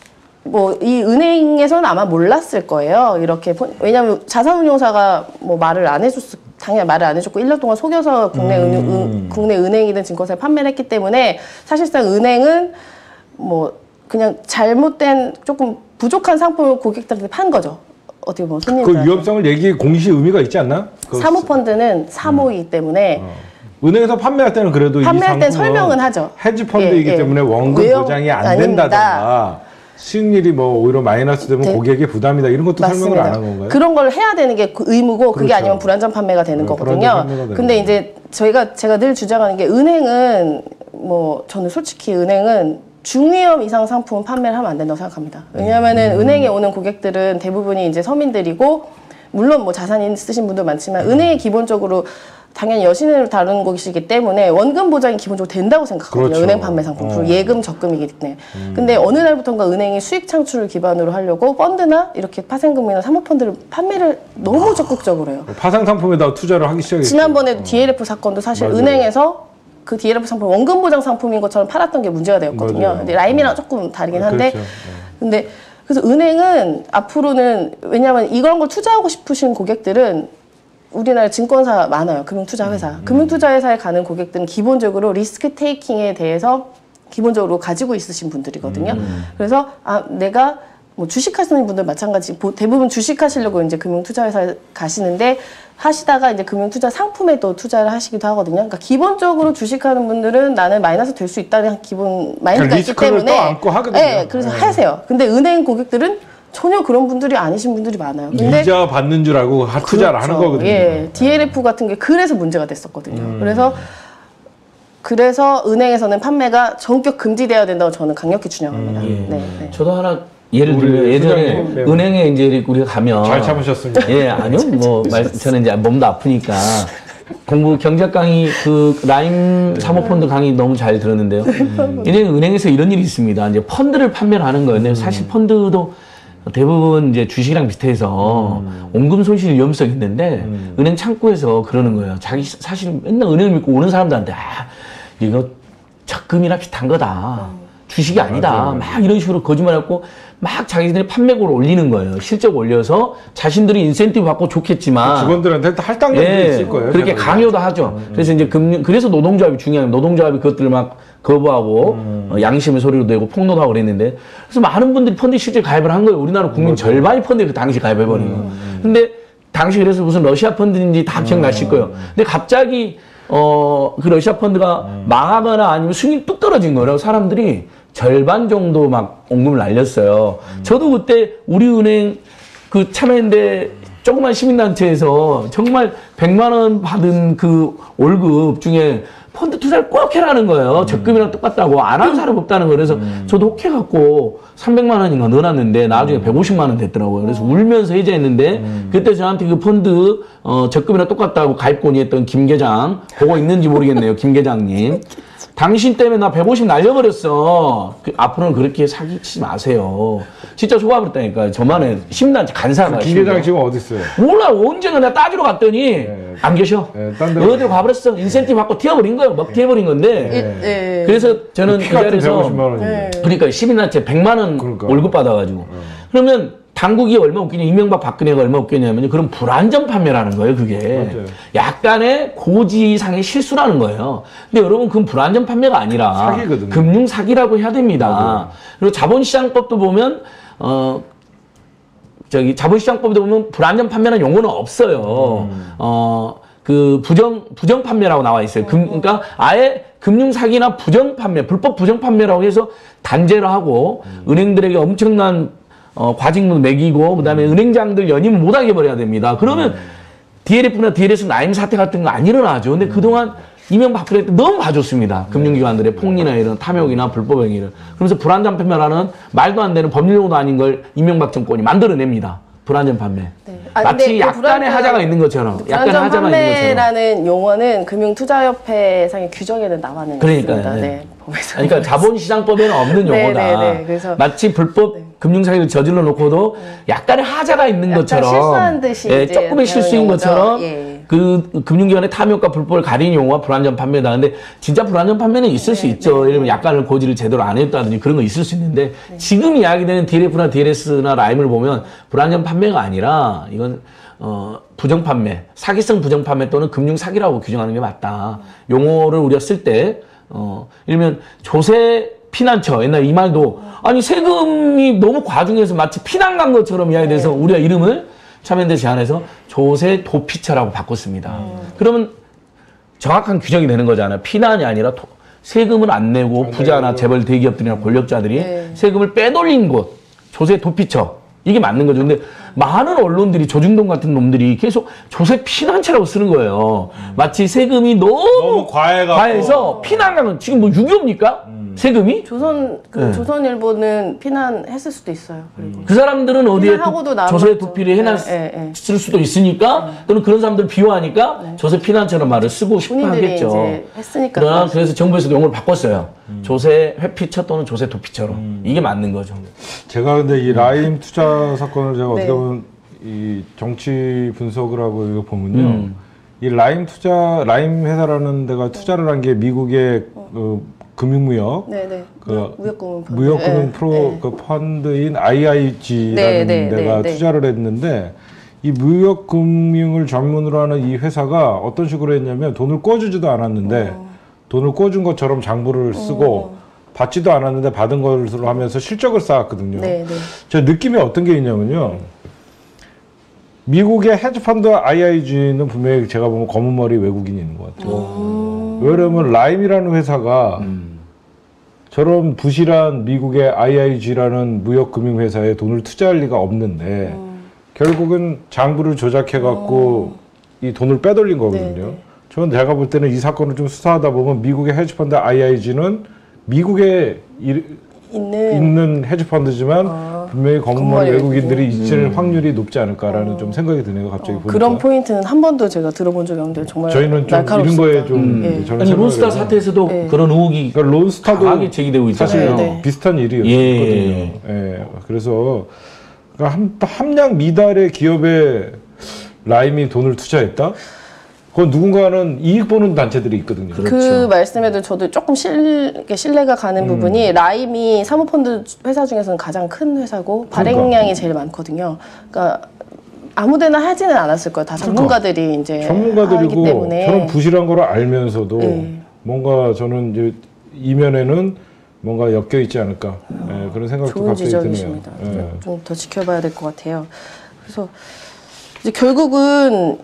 S2: 뭐 이 은행에서는 아마 몰랐을 거예요. 이렇게 폰- 왜냐하면 자산운용사가 뭐 말을 안 해줬 당연히 말을 안 해줬고 일 년 동안 속여서 국내 은,
S1: 음.
S2: 은, 국내 은행이든 증권사에 판매를 했기 때문에 사실상 은행은 뭐 그냥 잘못된 조금 부족한 상품을 고객들한테 판 거죠. 어떻게 보면
S1: 그
S2: 손님들한테.
S1: 위험성을 얘기 공시 의미가 있지 않나? 그
S2: 사모펀드는 사모이기 때문에
S1: 은행에서 판매할 때는 그래도
S2: 판매할
S1: 이
S2: 땐
S1: 상품은
S2: 설명은 하죠.
S1: 헤지펀드이기
S2: 예, 예.
S1: 때문에 원금
S2: 외형
S1: 보장이 안
S2: 아닙니다.
S1: 된다던가 수익률이 뭐 오히려 마이너스 되면
S2: 네.
S1: 고객의 부담이다 이런 것도 설명을 안 한
S2: 맞습니다.
S1: 건가요?
S2: 그런 걸 해야 되는 게 그 의무고 그게
S1: 그렇죠.
S2: 아니면 불안전 판매가 되는
S1: 네,
S2: 거거든요.
S1: 불안전 판매가 되는
S2: 근데
S1: 거죠.
S2: 이제 저희가 제가 늘 주장하는 게 은행은 뭐 저는 솔직히 은행은 중위험 이상 상품 판매를 하면 안 된다고 생각합니다. 왜냐하면은
S1: 음.
S2: 은행에 오는 고객들은 대부분이 이제 서민들이고 물론 뭐 자산이 있으신 분도 많지만 은행이 기본적으로 당연히 여신을 다루는 곳이기 때문에 원금 보장이 기본적으로 된다고 생각하거든요.
S1: 그렇죠.
S2: 은행 판매 상품. 그리고
S1: 어.
S2: 예금 적금이기 때문에. 근데 어느 날부터인가 은행이 수익 창출을 기반으로 하려고 펀드나 이렇게 파생금이나 사모펀드를 판매를 너무 적극적으로 해요.
S1: 파생 상품에다가 투자를 하기 시작했죠.
S2: 지난번에도 디엘에프 사건도 사실
S1: 맞아요.
S2: 은행에서 그 디엘에프 상품 원금 보장 상품인 것처럼 팔았던 게 문제가 되었거든요.
S1: 맞아요.
S2: 근데 라임이랑 조금 다르긴
S1: 아,
S2: 한데
S1: 그렇죠.
S2: 근데 그래서 은행은 앞으로는 왜냐하면 이런 걸 투자하고 싶으신 고객들은 우리나라 증권사 많아요. 금융투자회사.
S1: 음.
S2: 금융투자회사에 가는 고객들은 기본적으로 리스크 테이킹에 대해서 기본적으로 가지고 있으신 분들이거든요.
S1: 음.
S2: 그래서 아 내가 뭐 주식하시는 분들 마찬가지 대부분 주식하시려고 이제 금융투자회사에 가시는데 하시다가 이제 금융투자 상품에 또 투자를 하시기도 하거든요. 그러니까 기본적으로 주식하는 분들은 나는 마이너스 될 수 있다는 기본 마인드가 있기
S1: 리스크를
S2: 때문에
S1: 또 안고 하거든요.
S2: 네, 그래서
S1: 네.
S2: 하세요. 근데 은행 고객들은 전혀 그런 분들이 아니신 분들이 많아요. 근데
S1: 이자 받는 줄 알고 하- 투자를 하는
S2: 그렇죠.
S1: 거거든요.
S2: 예, 디엘에프 같은 게 그래서 문제가 됐었거든요.
S1: 음.
S2: 그래서 그래서 은행에서는 판매가 전격 금지되어야 된다고 저는 강력히 주장합니다.
S3: 예.
S2: 네, 네.
S3: 저도 하나 예를
S1: 우리
S3: 들면 예전에
S1: 소장님, 네.
S3: 은행에 이제 우리가 가면
S1: 잘 참으셨습니다.
S3: 예, 아니요. 뭐, 말, 저는 이제 몸도 아프니까. 공부 경제학 강의, 그, 라임 사모펀드 강의 너무 잘 들었는데요. 이제 은행에서 이런 일이 있습니다. 이제 펀드를 판매를 하는 거예요. 근데 사실 펀드도 대부분 이제 주식이랑 비슷해서 원금 손실 위험성이 있는데 은행 창구에서 그러는 거예요. 자기 사실 맨날 은행을 믿고 오는 사람들한테 아, 이거 적금이나 비슷한 거다. 주식이 아니다.
S1: 맞아요.
S3: 막 이런 식으로 거짓말하고 막 자기들이 판매고를 올리는 거예요. 실적 올려서 자신들이 인센티브 받고 좋겠지만
S1: 직원들한테 할당량도
S3: 예,
S1: 있을 거예요.
S3: 그렇게
S1: 제가
S3: 강요도 하죠. 그래서 이제 금융, 그래서 노동조합이 중요해요. 노동조합이 그것들을 막 거부하고
S1: 음.
S3: 어, 양심의 소리로 내고 폭로도 하고 그랬는데 그래서 많은 분들이 펀드에 실제 가입을 한 거예요. 우리나라 국민
S1: 맞아요.
S3: 절반이 펀드에 그 당시 가입해버린 거예요.
S1: 음.
S3: 근데 당시 그래서 무슨 러시아 펀드인지 다 기억나실 거예요. 근데 갑자기 어, 그 러시아 펀드가
S1: 음.
S3: 망하거나 아니면 수익이 뚝 떨어진 거예요. 사람들이 절반 정도 막 원금을 날렸어요. 저도 그때 우리은행 그 참여했는데 조그만 시민단체에서 정말 백만 원 받은 그 월급 중에 펀드 투자를 꼭 해라는 거예요. 적금이랑 똑같다고. 안 하는 사람 없다는 거예요. 그래서 저도 혹해갖고 삼백만 원인가 넣어놨는데 나중에 백오십만 원 됐더라고요. 그래서 울면서 해제했는데 그때 저한테 그 펀드 어, 적금이랑 똑같다고 가입 건의했던 김 계장 보고 있는지 모르겠네요. 김 계장님. 당신 때문에 나 백오십 날려버렸어. 그, 앞으로는 그렇게 사기치지 마세요. 진짜 속아버렸다니까요. 저만의 시민단체 간사가.
S1: 김 계장 지금 어디 있어요?
S3: 몰라. 언젠가 내가 따지러 갔더니
S1: 네.
S3: 안 계셔.
S1: 네, 딴 데로
S3: 어디로 가버렸어. 인센티브 받고 튀어버린 거예요. 먹튀 해버린 건데.
S2: 예, 예.
S3: 그래서 저는
S1: 피
S3: 그
S1: 같은
S3: 자리에서
S1: 백오십만 원인데.
S2: 네.
S3: 그러니까 시민단체 백만 원
S1: 그러니까.
S3: 월급 받아가지고 그러면 당국이 얼마 웃기냐 이명박 박근혜가 얼마 웃기냐면 그런 불안전 판매라는 거예요. 그게
S1: 맞아요.
S3: 약간의 고지상의 실수라는 거예요. 근데 여러분 그건 불안전 판매가 아니라
S1: 사기거든요.
S3: 금융 사기라고 해야 됩니다.
S1: 맞아요.
S3: 그리고 자본시장법도 보면 어 저기 자본시장법도 보면 불안전 판매는 용어는 없어요.
S1: 음.
S3: 어 그 부정 부정 판매라고 나와 있어요. 금, 그러니까 아예 금융 사기나 부정 판매, 불법 부정 판매라고 해서 단죄를 하고
S1: 음.
S3: 은행들에게 엄청난 어, 과징금 매기고 그다음에
S1: 음.
S3: 은행장들 연임 못하게 버려야 됩니다. 그러면 디엘에프나 디엘에스 라임 사태 같은 거 안 일어나죠. 근데 그동안 이명박 박근혜 때 너무 봐줬습니다. 금융기관들의 폭리나 이런 탐욕이나 불법 행위를. 그러면서 불안전 판매라는 말도 안 되는 법률용어도 아닌 걸 이명박 정권이 만들어냅니다. 불안전 판매.
S2: 네. 아, 근데
S3: 마치
S2: 그
S3: 약간의
S2: 불안전-
S3: 하자가 있는 것처럼. 약간의
S2: 불안전
S3: 하자가 있는 것처럼.
S2: 판매라는 용어는 금융투자협회상의 규정에는 나와 있는
S3: 그러니까요,
S2: 있습니다.
S3: 네.
S2: 네, 법에서.
S3: 그러니까 자본시장법에는 없는
S2: 네,
S3: 용어다.
S2: 네, 네. 그래서-
S3: 마치 불법 금융사기를 저질러 놓고도 약간의 하자가 있는
S2: 약간
S3: 것처럼
S2: 실수한 듯이
S3: 예,
S2: 이제
S3: 조금의 실수인
S2: 되는
S3: 것처럼
S2: 거죠. 예.
S3: 그 금융기관의 탐욕과 불법을 가리는 용어가 불안전 판매다. 근데 진짜 불안전 판매는 있을 수 있죠. 예를 들면 약간의 고지를 제대로 안 했다든지 그런 거 있을 수 있는데 지금 이야기되는 디엘에프나 디엘에스나 라임을 보면 불안전 판매가 아니라 이건 어, 부정 판매, 사기성 부정 판매 또는 금융 사기라고 규정하는 게 맞다. 용어를 우리가 쓸 때 어, 예를 들면 조세 피난처 옛날 이 말도 아니 세금이 너무 과중해서 마치 피난 간 것처럼 이야기돼서 우리가 이름을 참여연대 제안해서 조세 도피처라고 바꿨습니다. 그러면 정확한 규정이 되는 거잖아요. 피난이 아니라 도, 세금을 안 내고 부자나 재벌 대기업들이나 권력자들이
S2: 네.
S3: 세금을 빼돌린 곳 조세 도피처 이게 맞는 거죠. 근데 많은 언론들이 조중동 같은 놈들이 계속 조세 피난처라고 쓰는 거예요. 마치 세금이 너무,
S1: 너무 과해갖고.
S3: 과해서 피난가는 지금 뭐 유교입니까? 세금이?
S2: 조선 그
S3: 네.
S2: 조선일보는 피난했을 수도 있어요. 그리고
S3: 그 사람들은 어디에
S2: 피난하고도
S3: 도,
S2: 나왔죠.
S3: 조세 도피를 해놨을
S2: 네, 네, 네.
S3: 수도 있으니까 또는 그런 사람들 비호하니까 조세 피난처럼 말을 쓰고 싶어
S2: 본인들이
S3: 하겠죠.
S2: 이제 했으니까.
S3: 그러나
S2: 그렇죠.
S3: 그래서 정부에서도 용어를 바꿨어요. 조세 회피처 또는 조세 도피처럼. 이게 맞는 거죠.
S1: 제가 근데 이 라임 투자 사건을 제가 어떻게
S2: 네.
S1: 보면 이 정치 분석을 하고 이거 보면요.
S3: 음.
S1: 이 라임 투자, 라임 회사라는 데가 투자를 한 게 미국의 그 금융무역
S2: 네네.
S1: 그
S2: 무역금융 펀드.
S1: 무역금융
S2: 네,
S1: 프로
S2: 네.
S1: 그 펀드인 아이아이지라는
S2: 네, 네,
S1: 데가
S2: 네, 네.
S1: 투자를 했는데 이 무역금융을 전문으로 하는 이 회사가 어떤 식으로 했냐면 돈을 꿔주지도 않았는데
S2: 어.
S1: 돈을 꿔준 것처럼 장부를 쓰고 받지도 않았는데 받은 것으로 하면서 실적을 쌓았거든요.
S2: 네, 네.
S1: 제 느낌이 어떤 게 있냐면요. 미국의 헤지펀드 아이아이지는 분명히 제가 보면 검은 머리 외국인이 있는 것 같아요.
S2: 음.
S1: 왜냐면 라임이라는 회사가 저런 부실한 미국의 아이아이지라는 무역금융회사에 돈을 투자할 리가 없는데
S2: 음.
S1: 결국은 장부를 조작해갖고 이 돈을 빼돌린 거거든요.
S2: 네, 네.
S1: 저는 제가 볼 때는 이 사건을 좀 수사하다 보면 미국의 헤지펀드 아이아이지는 미국에 이,
S2: 있는
S1: 있는 헤지펀드지만
S2: 아,
S1: 분명히 검은머리
S2: 검은머리
S1: 외국인들이
S2: 외국인.
S1: 있을 확률이 높지 않을까라는 좀 생각이 드네요. 갑자기 보니까.
S2: 그런 포인트는 한 번도 제가 들어본 적이 없는데 정말
S1: 저희는 좀
S2: 날카롭습니다.
S1: 이런 거에 좀
S2: 음.
S1: 예, 저는
S3: 아니
S1: 생각을
S3: 론스타
S1: 해요.
S3: 사태에서도
S2: 네.
S3: 그런 의혹이
S1: 그러니까 론스타도
S3: 강하게 제기되고 있잖아요.
S1: 사실
S2: 네, 네.
S1: 비슷한 일이었거든요.
S3: 예.
S1: 예. 그래서 그러니까 함, 함량 미달의 기업에 라임이 돈을 투자했다? 그건 누군가는 이익 보는 단체들이 있거든요.
S2: 그
S3: 그렇죠.
S2: 말씀에도 저도 조금 실, 이렇게 신뢰가 가는
S1: 음.
S2: 부분이 라임이 사모펀드 회사 중에서는 가장 큰 회사고 발행량이
S1: 그러니까.
S2: 제일 많거든요. 그러니까 아무데나 하지는 않았을 거예요. 다 전문가들이 이제 하기
S1: 전문가들이고
S2: 때문에.
S1: 저런 부실한 거를 알면서도
S2: 네.
S1: 뭔가 저는 이제 이면에는 뭔가 엮여 있지 않을까 예, 그런 생각도
S2: 좋은
S1: 갑자기 드네요.
S2: 지적이십니다.
S1: 예.
S2: 좀 더 지켜봐야 될 것 같아요. 그래서 이제 결국은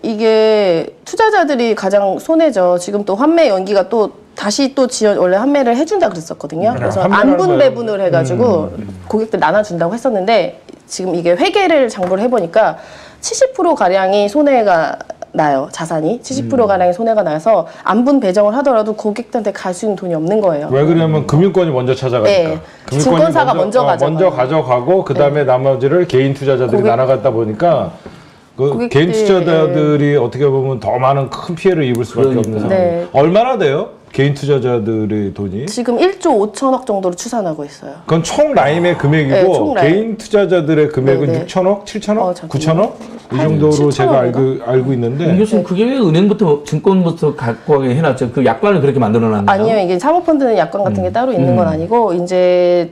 S2: 이게 투자자들이 가장 손해죠. 지금 또 환매 연기가 또 다시 또 지연 원래 환매를 해준다 그랬었거든요. 그래서
S1: 환매라는
S2: 안분
S1: 거예요.
S2: 배분을 해가지고
S1: 음.
S2: 고객들 나눠준다고 했었는데 지금 이게 회계를 장부를 해보니까 칠십 퍼센트 가량이 손해가 나요. 자산이 칠십 퍼센트 가량이 손해가 나서 안분 배정을 하더라도 고객들한테 갈 수 있는 돈이 없는 거예요.
S1: 왜 그러냐면 금융권이 먼저 찾아가니까.
S2: 네. 증권사가 먼저
S1: 어,
S2: 가져가요.
S1: 먼저 가져가고 그 다음에 나머지를 개인 투자자들이
S2: 고객-
S1: 나눠갔다 보니까 그
S2: 고객들-
S1: 개인 투자자들이 어떻게 보면 더 많은 큰 피해를 입을 수밖에 없는
S3: 그러니까요.
S1: 상황.
S2: 네.
S1: 얼마나 돼요? 개인 투자자들의 돈이?
S2: 지금 일조 오천억 정도로 추산하고 있어요.
S1: 그건 총 라임의 금액이고
S2: 네, 총 라임.
S1: 개인 투자자들의 금액은
S2: 네, 네.
S1: 육천억, 칠천억,
S2: 어, 잠깐만요.
S1: 구천억 이
S2: 한
S1: 정도로 제가
S2: 칠천억인가?
S1: 알고 알고
S3: 임
S1: 있는데
S3: 교수님 그게 왜 은행부터 증권부터 갖고 가게 해놨죠? 그 약관을 그렇게 만들어놨나요?
S2: 아니요, 이게 사모펀드는 약관 같은 게 따로 있는 건 아니고 이제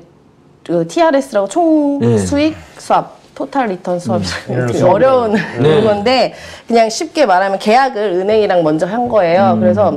S2: 그 티알에스라고 총
S3: 네.
S2: 수익 수합, 토탈 리턴 수합
S1: 음,
S2: 이렇게
S1: 수합.
S2: 어려운
S3: 네.
S2: 건데 그냥 쉽게 말하면 계약을 은행이랑 먼저 한 거예요. 그래서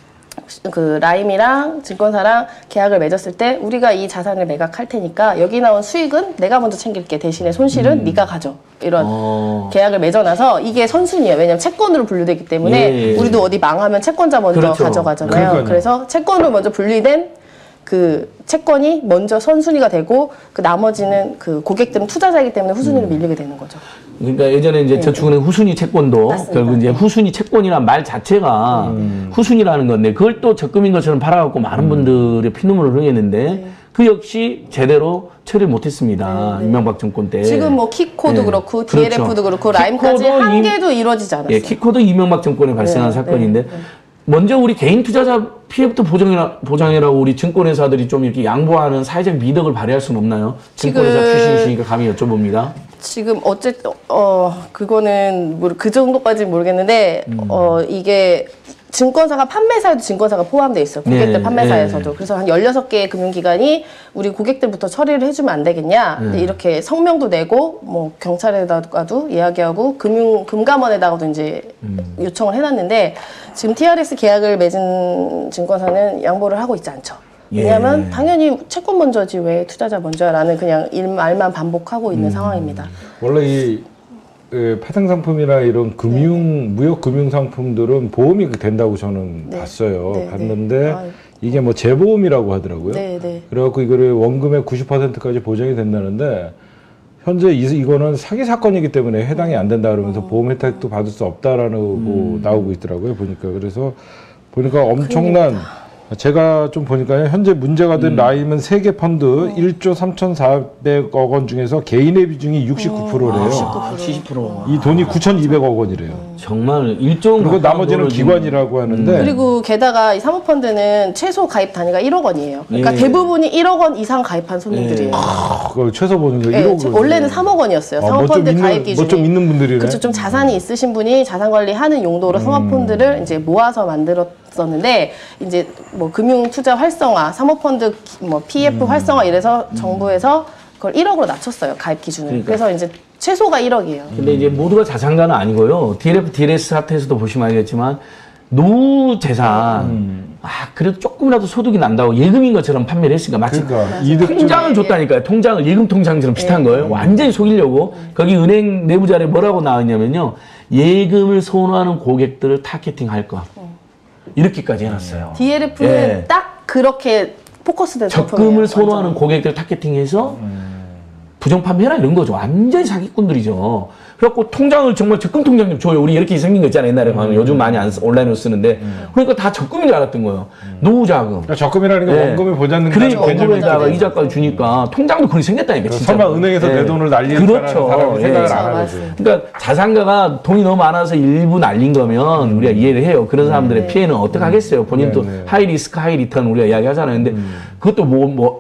S2: 그 라임이랑 증권사랑 계약을 맺었을 때 우리가 이 자산을 매각할 테니까 여기 나온 수익은 내가 먼저 챙길게 대신에 손실은 네가 가져 이런
S3: 어.
S2: 계약을 맺어놔서 이게 선순위예요. 왜냐면 채권으로 분류되기 때문에
S3: 예, 예.
S2: 우리도 어디 망하면 채권자 먼저
S3: 그렇죠.
S2: 가져가잖아요.
S1: 그러니까요.
S2: 그래서 채권으로 먼저 분리된 그 채권이 먼저 선순위가 되고 그 나머지는 그 고객들은 투자자이기 때문에 후순위로 밀리게 되는 거죠.
S3: 그러니까 예전에 이제 저축은행 후순위 채권도
S2: 맞습니다.
S3: 결국 이제 후순위 채권이란 말 자체가 후순위라는 건데 그걸 또 적금인 것처럼 팔아갖고 많은 분들의 피눈물을 흘렸는데 그 역시 제대로 처리를 못했습니다. 이명박 정권 때.
S2: 지금 뭐 키코도
S3: 예.
S2: 그렇고
S3: 그렇죠.
S2: 디엘에프도 그렇고 라임까지
S3: 키코도
S2: 한
S3: 임-
S2: 개도 이루어지지 않았어요.
S3: 예, 키코도 이명박 정권에 발생한
S2: 네,
S3: 사건인데
S2: 네, 네.
S3: 먼저 우리 개인 투자자 피해부터 보장해라, 보장해라고 우리 증권회사들이 좀 이렇게 양보하는 사회적 미덕을 발휘할 수는 없나요? 증권회사
S2: 지금-
S3: 출신이시니까 감히 여쭤봅니다.
S2: 지금 어쨌든 어 그거는 뭐 그 정도까지는 모르겠는데
S3: 음.
S2: 어 이게 증권사가 판매사에도 증권사가 포함되어 있어요. 고객들
S3: 네,
S2: 판매사에서도.
S3: 네.
S2: 그래서 한 열여섯 개의 금융기관이 우리 고객들부터 처리를 해주면 안 되겠냐.
S3: 네.
S2: 근데 이렇게 성명도 내고 뭐 경찰에다가도 이야기하고 금융 금감원에다가도 이제
S3: 음.
S2: 요청을 해놨는데 지금 티알에스 계약을 맺은 증권사는 양보를 하고 있지 않죠. 왜냐하면
S3: 예.
S2: 당연히 채권 먼저지 왜 투자자 먼저라는 그냥 일 말만 반복하고
S3: 음.
S2: 있는 상황입니다.
S1: 원래 이 예, 파생 상품이나 이런 금융 무역 금융 상품들은 보험이 된다고 저는
S2: 네.
S1: 봤어요.
S2: 네, 네.
S1: 봤는데
S2: 아유.
S1: 이게 뭐 재보험이라고 하더라고요.
S2: 네, 네.
S1: 그래갖고 이거를 원금의 구십 퍼센트까지 보장이 된다는데 현재 이, 이거는 사기 사건이기 때문에 해당이 안 된다 그러면서
S2: 어.
S1: 보험 혜택도 받을 수 없다라고
S3: 음.
S1: 나오고 있더라고요. 보니까 그래서 보니까 엄청난 제가 좀 보니까요. 현재 문제가 된 라임은 세계 펀드 일조 삼천사백억 원 중에서 개인의 비중이 육십구 퍼센트래요.
S3: 아, 칠십 퍼센트.
S1: 이 돈이 구천이백억 원이래요.
S3: 정말 일종
S1: 그리고 나머지는 기관이라고 하는데
S2: 그리고 게다가 이 사모펀드는 최소 가입 단위가 일억 원이에요. 그러니까
S3: 예.
S2: 대부분이 일억 원 이상 가입한 손님들이에요.
S1: 아, 그걸 최소 보는 거
S2: 예,
S1: 일억
S2: 저-
S1: 원.
S2: 원래는 삼억 원이었어요.
S1: 어, 뭐좀
S2: 사모펀드
S1: 있는
S2: 가입 기준이.
S1: 뭐좀 있는 분들이네.
S2: 그렇죠. 좀 자산이 있으신 분이 자산 관리하는 용도로 사모펀드를 이제 모아서 만들었 있었는데 이제 뭐 금융 투자 활성화, 사모펀드 뭐 피에프
S3: 음.
S2: 활성화 이래서 정부에서 그걸 일억으로 낮췄어요. 가입 기준을.
S3: 그러니까.
S2: 그래서 이제 최소가 일억이에요.
S3: 근데 이제 모두가 자산가는 아니고요. 디엘에프, 디엘에스 사태에서도 보시면 알겠지만 노후 재산 아 그래도 조금이라도 소득이 난다고 예금인 것처럼 판매를 했으니까 마치
S1: 그러니까 이득 좀
S3: 통장을 줬다니까요. 통장을 예금 통장처럼 비슷한 거예요. 완전히 속이려고 거기 은행 내부 자료에 뭐라고 나왔냐면요. 예금을 선호하는 고객들을 타겟팅할 것 이렇게까지 해놨어요.
S2: 디엘에프는
S3: 예.
S2: 딱 그렇게 포커스된
S3: 적금을
S2: 상품이에요,
S3: 선호하는
S2: 완전.
S3: 고객들 타겟팅해서 부정 판매라 이런 거죠. 완전히 사기꾼들이죠. 그래갖고 통장을 정말 적금 통장 좀 줘요. 우리 이렇게 생긴 거 있잖아요. 옛날에 보면 요즘 많이 안 쓰, 온라인으로 쓰는데 그러니까 다 적금인 줄 알았던 거예요. 노후 자금.
S1: 그러니까 적금이라는 게
S3: 예.
S1: 원금을 보장는
S3: 그러니까 원금에다가
S2: 개념이잖아요.
S3: 이자까지 주니까 통장도 그렇게 생겼다니까 진짜.
S1: 설마 은행에서 내 돈을 날리는
S3: 그렇죠.
S1: 사람이
S3: 예.
S1: 생각을 안
S2: 그렇죠,
S1: 하거든.
S3: 그러니까 자산가가 돈이 너무 많아서 일부 날린 거면 우리가 이해를 해요. 그런 사람들의
S2: 네.
S3: 피해는 어떻게 하겠어요. 본인도
S1: 네, 네.
S3: 하이 리스크 하이 리턴 우리가 이야기 하잖아요. 근데 그것도 뭐, 뭐,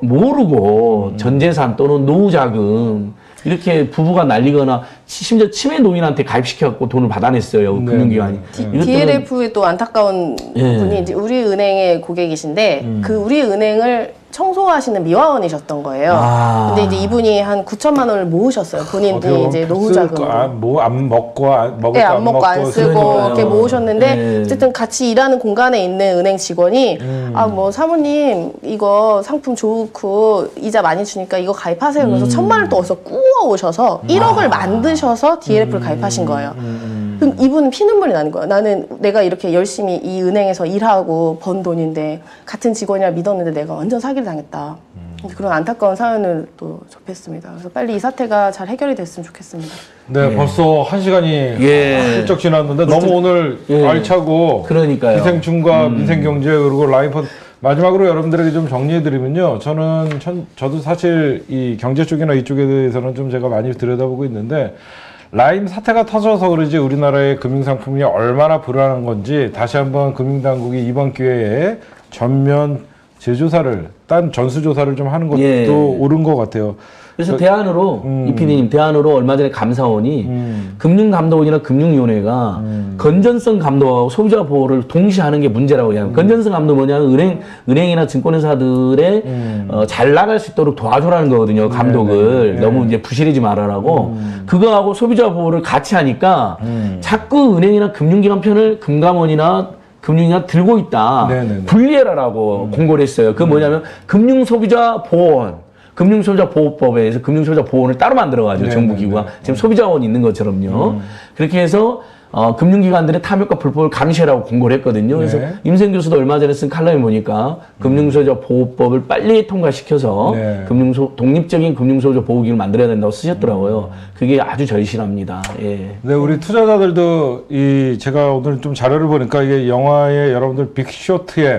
S3: 모르고 전 재산 또는 노후 자금 이렇게 부부가 날리거나 심지어 치매 노인한테 가입시켜갖고 돈을 받아냈어요.
S1: 네,
S3: 금융기관이.
S1: 네.
S3: 이것들은
S2: 디엘에프의 또 안타까운
S3: 예.
S2: 분이 이제 우리은행의 고객이신데
S1: 음.
S2: 그 우리은행을 청소하시는 미화원이셨던 거예요.
S3: 아.
S2: 근데 이제 이분이 한 구천만 원을 모으셨어요.
S1: 어떻게
S2: 본인이
S1: 보면
S2: 이제
S1: 쓸
S2: 노후자금으로.
S1: 거, 아, 뭐 안 먹고 안 먹을
S2: 네,
S1: 거
S2: 안 먹고 안 쓰고
S3: 그러니까요.
S2: 이렇게 모으셨는데
S3: 네.
S2: 어쨌든 같이 일하는 공간에 있는 은행 직원이
S1: 음.
S2: 아 뭐 사모님 이거 상품 좋고 이자 많이 주니까 이거 가입하세요. 그래서
S3: 음.
S2: 천만 원을 또 어디서 꾸어 오셔서 일억을 만드셔서 디엘에프를 가입하신 거예요. 그럼 이분은 피눈물이 나는 거예요. 나는 내가 이렇게 열심히 이 은행에서 일하고 번 돈인데 같은 직원이라 믿었는데 내가 완전 사기를 당했다. 그런 안타까운 사연을 또 접했습니다. 그래서 빨리 이 사태가 잘 해결이 됐으면 좋겠습니다.
S1: 네, 벌써 한 시간이
S3: 예.
S1: 훌쩍 지났는데 너무 오늘
S3: 예.
S1: 알차고
S3: 그러니까요.
S1: 기생충과 민생경제 그리고 라인펀드 마지막으로 여러분들에게 좀 정리해드리면요. 저는 천, 저도 사실 이 경제 쪽이나 이쪽에 대해서는 좀 제가 많이 들여다보고 있는데 라임 사태가 터져서 그러지 우리나라의 금융상품이 얼마나 불안한 건지 다시 한번 금융당국이 이번 기회에 전면 재조사를 딴 전수조사를 좀 하는 것도
S3: 예.
S1: 옳은 것 같아요.
S3: 그래서 대안으로
S1: 음.
S3: 이 피디님 대안으로 얼마 전에 감사원이
S1: 음.
S3: 금융감독원이나 금융위원회가 건전성 감독하고 소비자 보호를 동시에 하는 게 문제라고
S1: 음.
S3: 얘기합니다. 건전성 감독 뭐냐면 은행 은행이나 증권회사들의
S1: 음.
S3: 어, 잘 나갈 수 있도록 도와줘라는 거거든요. 감독을
S1: 네, 네.
S3: 너무 이제 부실하지 말아라고 그거하고 소비자 보호를 같이 하니까
S1: 음.
S3: 자꾸 은행이나 금융기관 편을 금감원이나 금융위가 들고 있다.
S1: 네네네.
S3: 분리해라라고 공고를 했어요. 그 뭐냐면 금융소비자 보호원. 금융소비자 보호법에서 금융소비자 보호원을 따로 만들어가지고
S1: 네네네.
S3: 정부기구가 지금 소비자원이 있는 것처럼요. 그렇게 해서 어, 금융기관들의 탐욕과 불법을 감시해라고 공고를 했거든요. 그래서
S1: 네.
S3: 임생 교수도 얼마 전에 쓴 칼럼에 보니까 금융소비자 보호법을 빨리 통과시켜서
S1: 네.
S3: 금융소 독립적인 금융소비자 보호기구를 만들어야 된다고 쓰셨더라고요. 그게 아주 절실합니다. 예.
S1: 네, 우리 투자자들도 이 제가 오늘 좀 자료를 보니까 이게 영화의 여러분들 빅쇼트의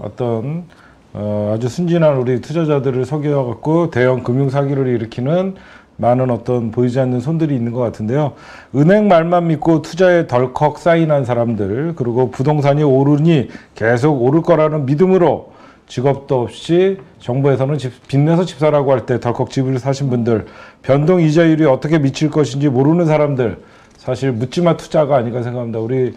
S1: 어떤 어, 아주 순진한 우리 투자자들을 속여갖고 대형 금융 사기를 일으키는 많은 어떤 보이지 않는 손들이 있는 것 같은데요. 은행 말만 믿고 투자에 덜컥 사인한 사람들, 그리고 부동산이 오르니 계속 오를 거라는 믿음으로 직업도 없이 정부에서는 집, 빚내서 집 사라고 할 때 덜컥 집을 사신 분들, 변동 이자율이 어떻게 미칠 것인지 모르는 사람들, 사실 묻지마 투자가 아닌가 생각합니다. 우리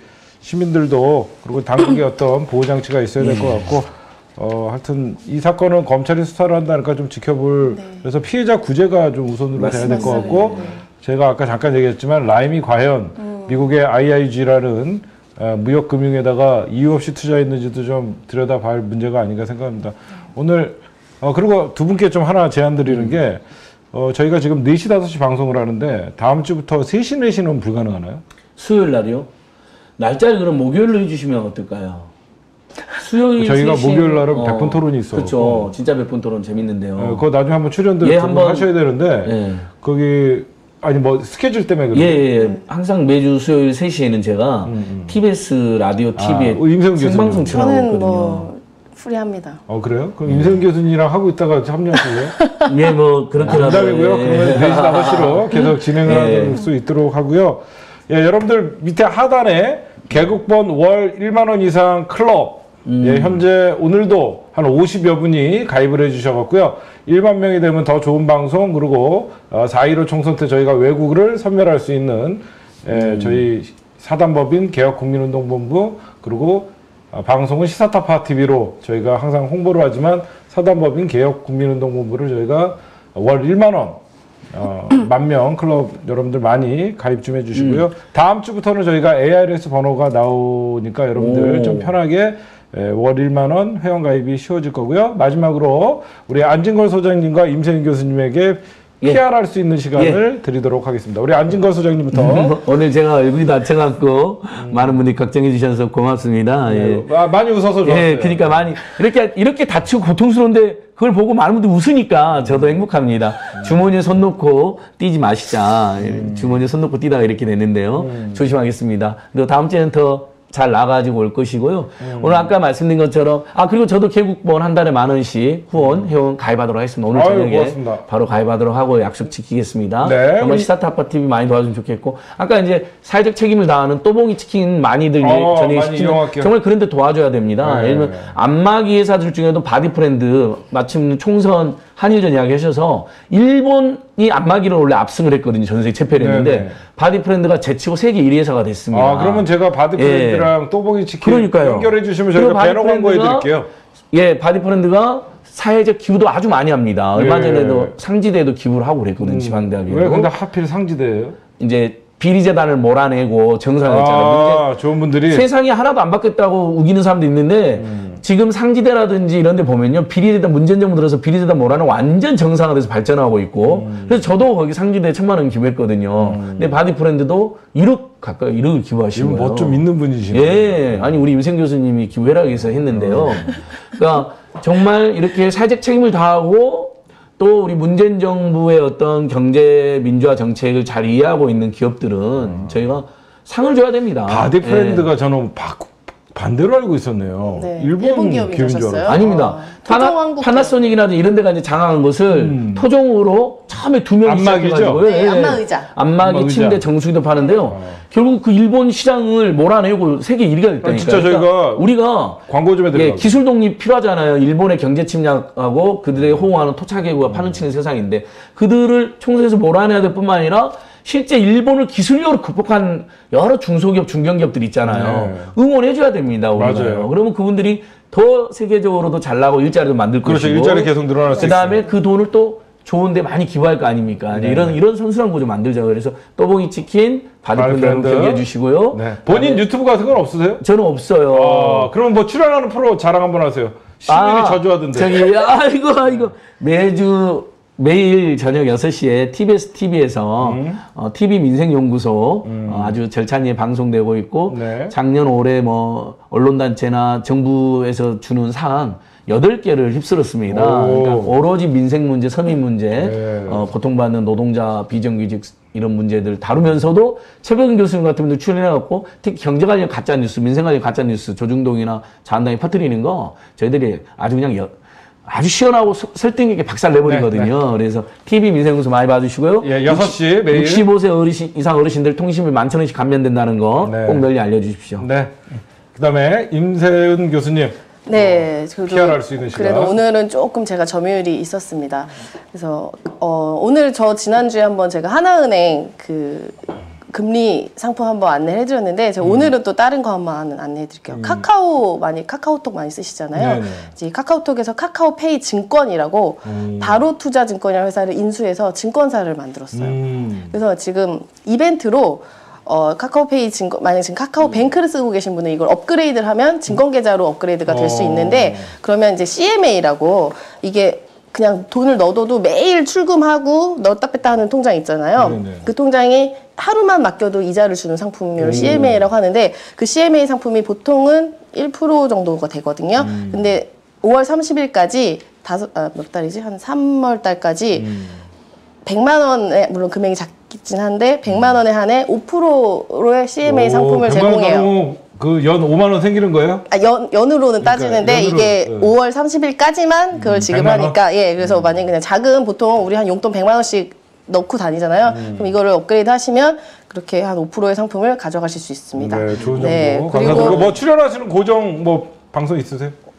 S1: 시민들도 그리고 당국의 어떤 보호장치가 있어야 될 것 같고 어, 하여튼 이 사건은 검찰이 수사를 한다니까 좀 지켜볼 그래서 피해자 구제가 좀 우선으로 돼야 될 것 같고 제가 아까 잠깐 얘기했지만 라임이 과연 미국의 아이아이지라는 어, 무역금융에다가 이유 없이 투자했는지도 좀 들여다볼 문제가 아닌가 생각합니다. 오늘 어, 그리고 두 분께 좀 하나 제안 드리는 게 어, 저희가 지금 네 시 다섯 시 방송을 하는데 다음 주부터 세 시 네 시는 불가능하나요?
S3: 수요일 날이요? 날짜를 그럼 목요일로 해주시면 어떨까요? 수요일
S1: 저희가
S3: 세 시
S1: 목요일 날은 백 분 토론이 있어.
S3: 그렇죠. 진짜 백 분 토론 재밌는데요.
S1: 어, 그거 나중에 한번 출연들
S3: 예,
S1: 두 분
S3: 한번-
S1: 하셔야 되는데
S3: 예.
S1: 거기 아니 뭐 스케줄 때문에
S3: 예,
S1: 그래요.
S3: 예, 예. 항상 매주 수요일 세 시에는 제가 티비에스 라디오 티비에
S1: 어, 임세훈
S3: 생방송
S1: 교수님.
S3: 출연하고
S2: 저는
S3: 있거든요.
S2: 뭐 프리합니다.
S1: 어 그래요? 그럼 임세훈 교수님이랑 하고 있다가 합류하실래요?
S3: 예, 뭐 그렇게라도.
S1: 농담이고요.
S3: 예.
S1: 그러면 네 시 다섯 시로 계속 진행을
S3: 예.
S1: 할 수 있도록 하고요. 예, 여러분들 밑에 하단에 개국번 월 일만 원 이상 클럽 예, 현재 오늘도 한 오십여 분이 가입을 해주셔갖고요. 일만 명이 되면 더 좋은 방송 그리고 어, 사 일오 총선 때 저희가 외국을 선멸할 수 있는 예, 저희 사단법인 개혁국민운동본부 그리고 어, 방송은 시사타파 티비로 저희가 항상 홍보를 하지만 사단법인 개혁국민운동본부를 저희가 월 일만 원 어, 만 명 클럽 여러분들 많이 가입 좀 해주시고요. 음. 다음 주부터는 저희가 에이아르에스 번호가 나오니까 여러분들
S3: 오.
S1: 좀 편하게 예, 월 일만 원 회원 가입이 쉬워질 거고요. 마지막으로 우리 안진걸 소장님과 임세윤 교수님에게
S3: 예.
S1: 피알할 수 있는 시간을 예. 드리도록 하겠습니다. 우리 안진걸 소장님부터.
S3: 오늘 제가 얼굴이 다쳐갖고 음. 많은 분들이 걱정해 주셔서 고맙습니다.
S1: 네.
S3: 예.
S1: 아, 많이 웃어서 좋았어요.
S3: 예, 그러니까 많이 이렇게 이렇게 다치고 고통스러운데 그걸 보고 많은 분들이 웃으니까 저도 행복합니다. 음. 주머니에 손 놓고 뛰지 마시자. 음. 주머니에 손 놓고 뛰다가 이렇게 됐는데요. 음. 조심하겠습니다. 그리고 다음 주에는 더 잘 나가지고 올 것이고요. 음. 오늘 아까 말씀드린 것처럼 아 그리고 저도 개국본 한 달에 만 원씩 후원 회원 가입하도록 하겠습니다. 오늘
S1: 아유,
S3: 저녁에
S1: 고맙습니다.
S3: 바로 가입하도록 하고 약속 지키겠습니다.
S1: 네,
S3: 정말
S1: 우리...
S3: 시사타파 티비 많이 도와주면 좋겠고 아까 이제 사회적 책임을 다하는 또봉이 치킨 많이들
S1: 어,
S3: 전에
S1: 많이 이용할게요.
S3: 정말 그런 데 도와줘야 됩니다.
S1: 네.
S3: 예를 들면 안마기 회사들 중에도 바디프렌드 마침 총선 한일전 이야기 하셔서 일본이 안마기를 원래 압승을 했거든요. 전 세계 체패를 했는데
S1: 네네.
S3: 바디프렌드가 제치고 세계 일 위 회사가 됐습니다.
S1: 아 그러면 제가 바디프렌드랑 예. 또봉이 치킨
S3: 그러니까요.
S1: 연결해 주시면 저희가 배너 광고해 드릴게요.
S3: 예, 바디프렌드가 사회적 기부도 아주 많이 합니다. 얼마
S1: 예.
S3: 전에도 상지대에도 기부를 하고 그랬거든요.
S1: 음.
S3: 지방대학에.
S1: 왜 근데 하필 상지대예요?
S3: 이제 비리재단을 몰아내고 정상했잖아요.
S1: 아, 좋은 분들이
S3: 세상이 하나도 안 바뀌었다고 우기는 사람도 있는데 음. 지금 상지대라든지 이런 데 보면요. 비리재단 문재인 정부 들어서 비리재단 몰아내고 완전 정상화돼서 발전하고 있고 음. 그래서 저도 거기 상지대에 천만 원 기부했거든요. 음. 근데 바디프렌드도 일억 가까이 일억을 기부하신 거예요.
S1: 뭐 좀 있는 분이시네요.
S3: 예. 아니 우리 임생 교수님이 기부해라 해서 했는데요. 음. 그러니까 정말 이렇게 사회적 책임을 다하고 또 우리 문재인 정부의 어떤 경제 민주화 정책을 잘 이해하고 있는 기업들은 음. 저희가 상을 줘야 됩니다.
S1: 바디프렌드가
S3: 예.
S1: 저는 바, 반대로 알고 있었네요.
S2: 네.
S1: 일본,
S2: 일본
S1: 기업인
S2: 기업인
S1: 줄
S2: 줄
S1: 알았어요.
S3: 아닙니다. 파나, 파나소닉이라든지 이런 데가 이제 장악한 것을 음. 토종으로 처음에 두 명이 시작해가지고요.
S2: 네,
S3: 예.
S2: 안마 의자.
S3: 안마기, 안마 침대, 정수기도 파는데요. 어. 결국 그 일본 시장을 몰아내고 세계 일 위가 됐다니까요.
S1: 진짜 저희가
S3: 그러니까 우리가
S1: 광고 좀 해드릴게요.
S3: 예, 기술 독립 필요하잖아요. 일본의 경제 침략하고 그들에게 호응하는 토착계구가 파는치는 세상인데 그들을 총선에서 몰아내야 될 뿐만 아니라 실제 일본을 기술력으로 극복한 여러 중소기업, 중견기업들이 있잖아요. 네. 응원해줘야 됩니다. 우리가요.
S1: 맞아요.
S3: 그러면 그분들이 더 세계적으로도 잘 나고 일자리도 만들
S1: 그렇죠.
S3: 것이고
S1: 일자리 계속 늘어날 수
S3: 그 다음에
S1: 있어요.
S3: 그 돈을 또 좋은데 많이 기부할 거 아닙니까?
S1: 네.
S3: 이런 이런 선순환 구조 만들자고 그래서 또봉이 치킨 바디프렌드 경기해 주시고요.
S1: 네. 본인 유튜브 같은 건 없으세요?
S3: 저는 없어요.
S1: 아, 그럼 뭐 출연하는 프로 자랑 한번 하세요. 시민이
S3: 아,
S1: 저주하던데.
S3: 저기 아이고 아이고 매주 매일 저녁 여섯 시에 티비에스 티비에서 음. 어, 티비 민생연구소 음. 어, 아주 절찬리에 방송되고 있고 네. 작년 올해 뭐 언론단체나 정부에서 주는 상 여덟 개를 휩쓸었습니다. 그러니까 오로지 민생 문제, 서민 문제, 네. 어, 고통받는 노동자, 비정규직 이런 문제들 다루면서도 최백은 교수님 같은 분들 출연해갖고 특히 경제 관련 가짜뉴스, 민생 관련 가짜뉴스, 조중동이나 자한당이 퍼뜨리는 거 저희들이 아주 그냥 여, 아주 시원하고 설득 있게 박살 내버리거든요. 네, 네. 그래서 티비 민생연구소 많이 봐주시고요.
S1: 예, 여섯 시 매일.
S3: 육십오 세 어르신, 이상 어르신들 통신비 만천 원씩 감면된다는 거 꼭
S1: 네.
S3: 널리 알려주십시오.
S1: 네. 그 다음에 임세은 교수님.
S2: 네,
S1: 어, 피알할 수 있는 시간.
S2: 그래도 오늘은 조금 제가 점유율이 있었습니다. 그래서 어, 오늘 저 지난주에 한번 제가 하나은행 그 금리 상품 한번 안내를 해드렸는데 제가 음. 오늘은 또 다른 거 한번 안내해드릴게요. 음. 카카오 많이 카카오톡 많이 쓰시잖아요. 네네. 이제 카카오톡에서 카카오페이 증권이라고 음. 바로 투자 증권이라는 회사를 인수해서 증권사를 만들었어요. 음. 그래서 지금 이벤트로 어, 카카오페이 증권, 만약 지금 카카오뱅크를 쓰고 계신 분은 이걸 업그레이드를 하면 증권 계좌로 업그레이드가 될 수 있는데 그러면 이제 씨엠에이라고 이게 그냥 돈을 넣어둬도 매일 출금하고 넣었다 뺐다 하는 통장 있잖아요. 네네. 그 통장이 하루만 맡겨도 이자를 주는 상품을 씨엠에이라고 하는데 그 씨엠에이 상품이 보통은 일 퍼센트 정도가 되거든요. 음. 근데 오월 삼십일까지 다섯, 아, 몇 달이지? 한 삼월 달까지 음. 백만 원에, 물론 금액이 작긴 한데, 백만 원에 한해 오 퍼센트의 씨엠에이 오, 상품을 제공해요.
S1: 그 연 오만 원 생기는 거예요?
S2: 아, 연, 연으로는 그러니까 따지는데, 연으로, 이게 네. 오월 삼십일까지만 그걸 음, 지급하니까, 예, 그래서 음. 만약에 그냥 작은 보통 우리 한 용돈 백만 원씩 넣고 다니잖아요. 음. 그럼 이거를 업그레이드 하시면 그렇게 한 오 퍼센트의 상품을 가져가실 수 있습니다.
S1: 네, 좋은 정보. 네, 그리고 뭐 출연하시는 고정 뭐 방송 있으세요?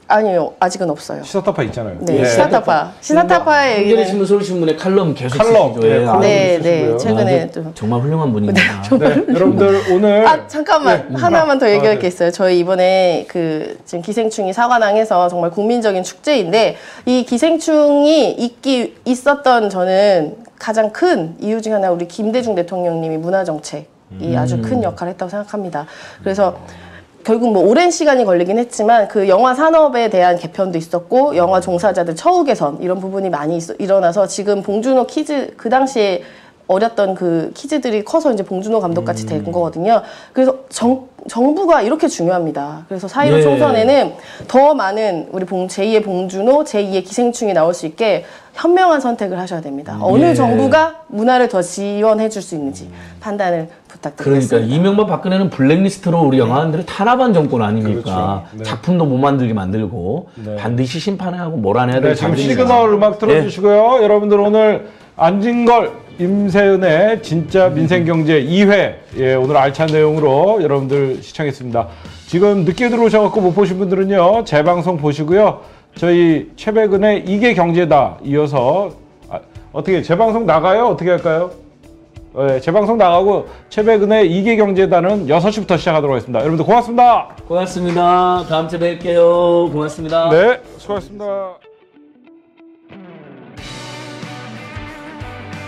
S2: 아니요, 아직은 없어요.
S1: 시사타파 있잖아요.
S2: 네,
S1: 예.
S2: 시사타파. 시사타파의 얘기는
S3: 한겨레신문, 서울신문의 칼럼 계속
S1: 칼럼,
S3: 쓰시죠.
S1: 네,
S3: 예.
S1: 칼럼.
S2: 네,
S1: 쓰시고요.
S2: 네, 최근에
S3: 아,
S2: 좀.
S3: 정말 훌륭한 분입니다.
S1: 네, 여러분들 오늘
S2: 아 잠깐만
S1: 네.
S2: 하나만 더 얘기할
S1: 아, 네.
S2: 게 있어요. 저희 이번에 그 지금 기생충이 사관왕에서 정말 국민적인 축제인데 이 기생충이 있기 있었던 저는 가장 큰 이유 중 하나 우리 김대중 대통령님이 문화정책이
S1: 음.
S2: 아주 큰 역할을 했다고 생각합니다. 그래서 결국 뭐 오랜 시간이 걸리긴 했지만 그 영화 산업에 대한 개편도 있었고 영화 종사자들 처우 개선 이런 부분이 많이 있어, 일어나서 지금 봉준호 키즈 그 당시에 어렸던 그 키즈들이 커서 이제 봉준호 감독같이
S1: 음.
S2: 된 거거든요. 그래서 정, 정부가 이렇게 중요합니다. 그래서 사일오
S3: 예.
S2: 총선에는 더 많은 우리 봉, 제이의 봉준호, 제이의 기생충이 나올 수 있게 현명한 선택을 하셔야 됩니다. 어느
S3: 예.
S2: 정부가 문화를 더 지원해 줄 수 있는지 판단을 부탁드리겠습니다.
S3: 그러니까 이명박 박근혜는 블랙리스트로 우리 영화관들을 탄압한 정권 아닙니까?
S1: 그렇죠. 네.
S3: 작품도 못 만들게 만들고
S1: 네.
S3: 반드시 심판하고 몰아내야 될
S1: 네, 지금
S3: 자들입니다.
S1: 시그널 음악 틀어주시고요. 여러분들 오늘 안진걸, 임세은의 진짜 민생경제 이 회 예, 오늘 알찬 내용으로 여러분들 시청했습니다. 지금 늦게 들어오셔서 못 보신 분들은요. 재방송 보시고요. 저희 최백은의 이게 경제다 이어서 아, 어떻게 재방송 나가요? 어떻게 할까요? 네, 재방송 나가고 최백은의 이게 경제다는 여섯 시부터 시작하도록 하겠습니다. 여러분들 고맙습니다.
S3: 고맙습니다. 다음 주에 뵐게요. 고맙습니다.
S1: 네, 수고하셨습니다.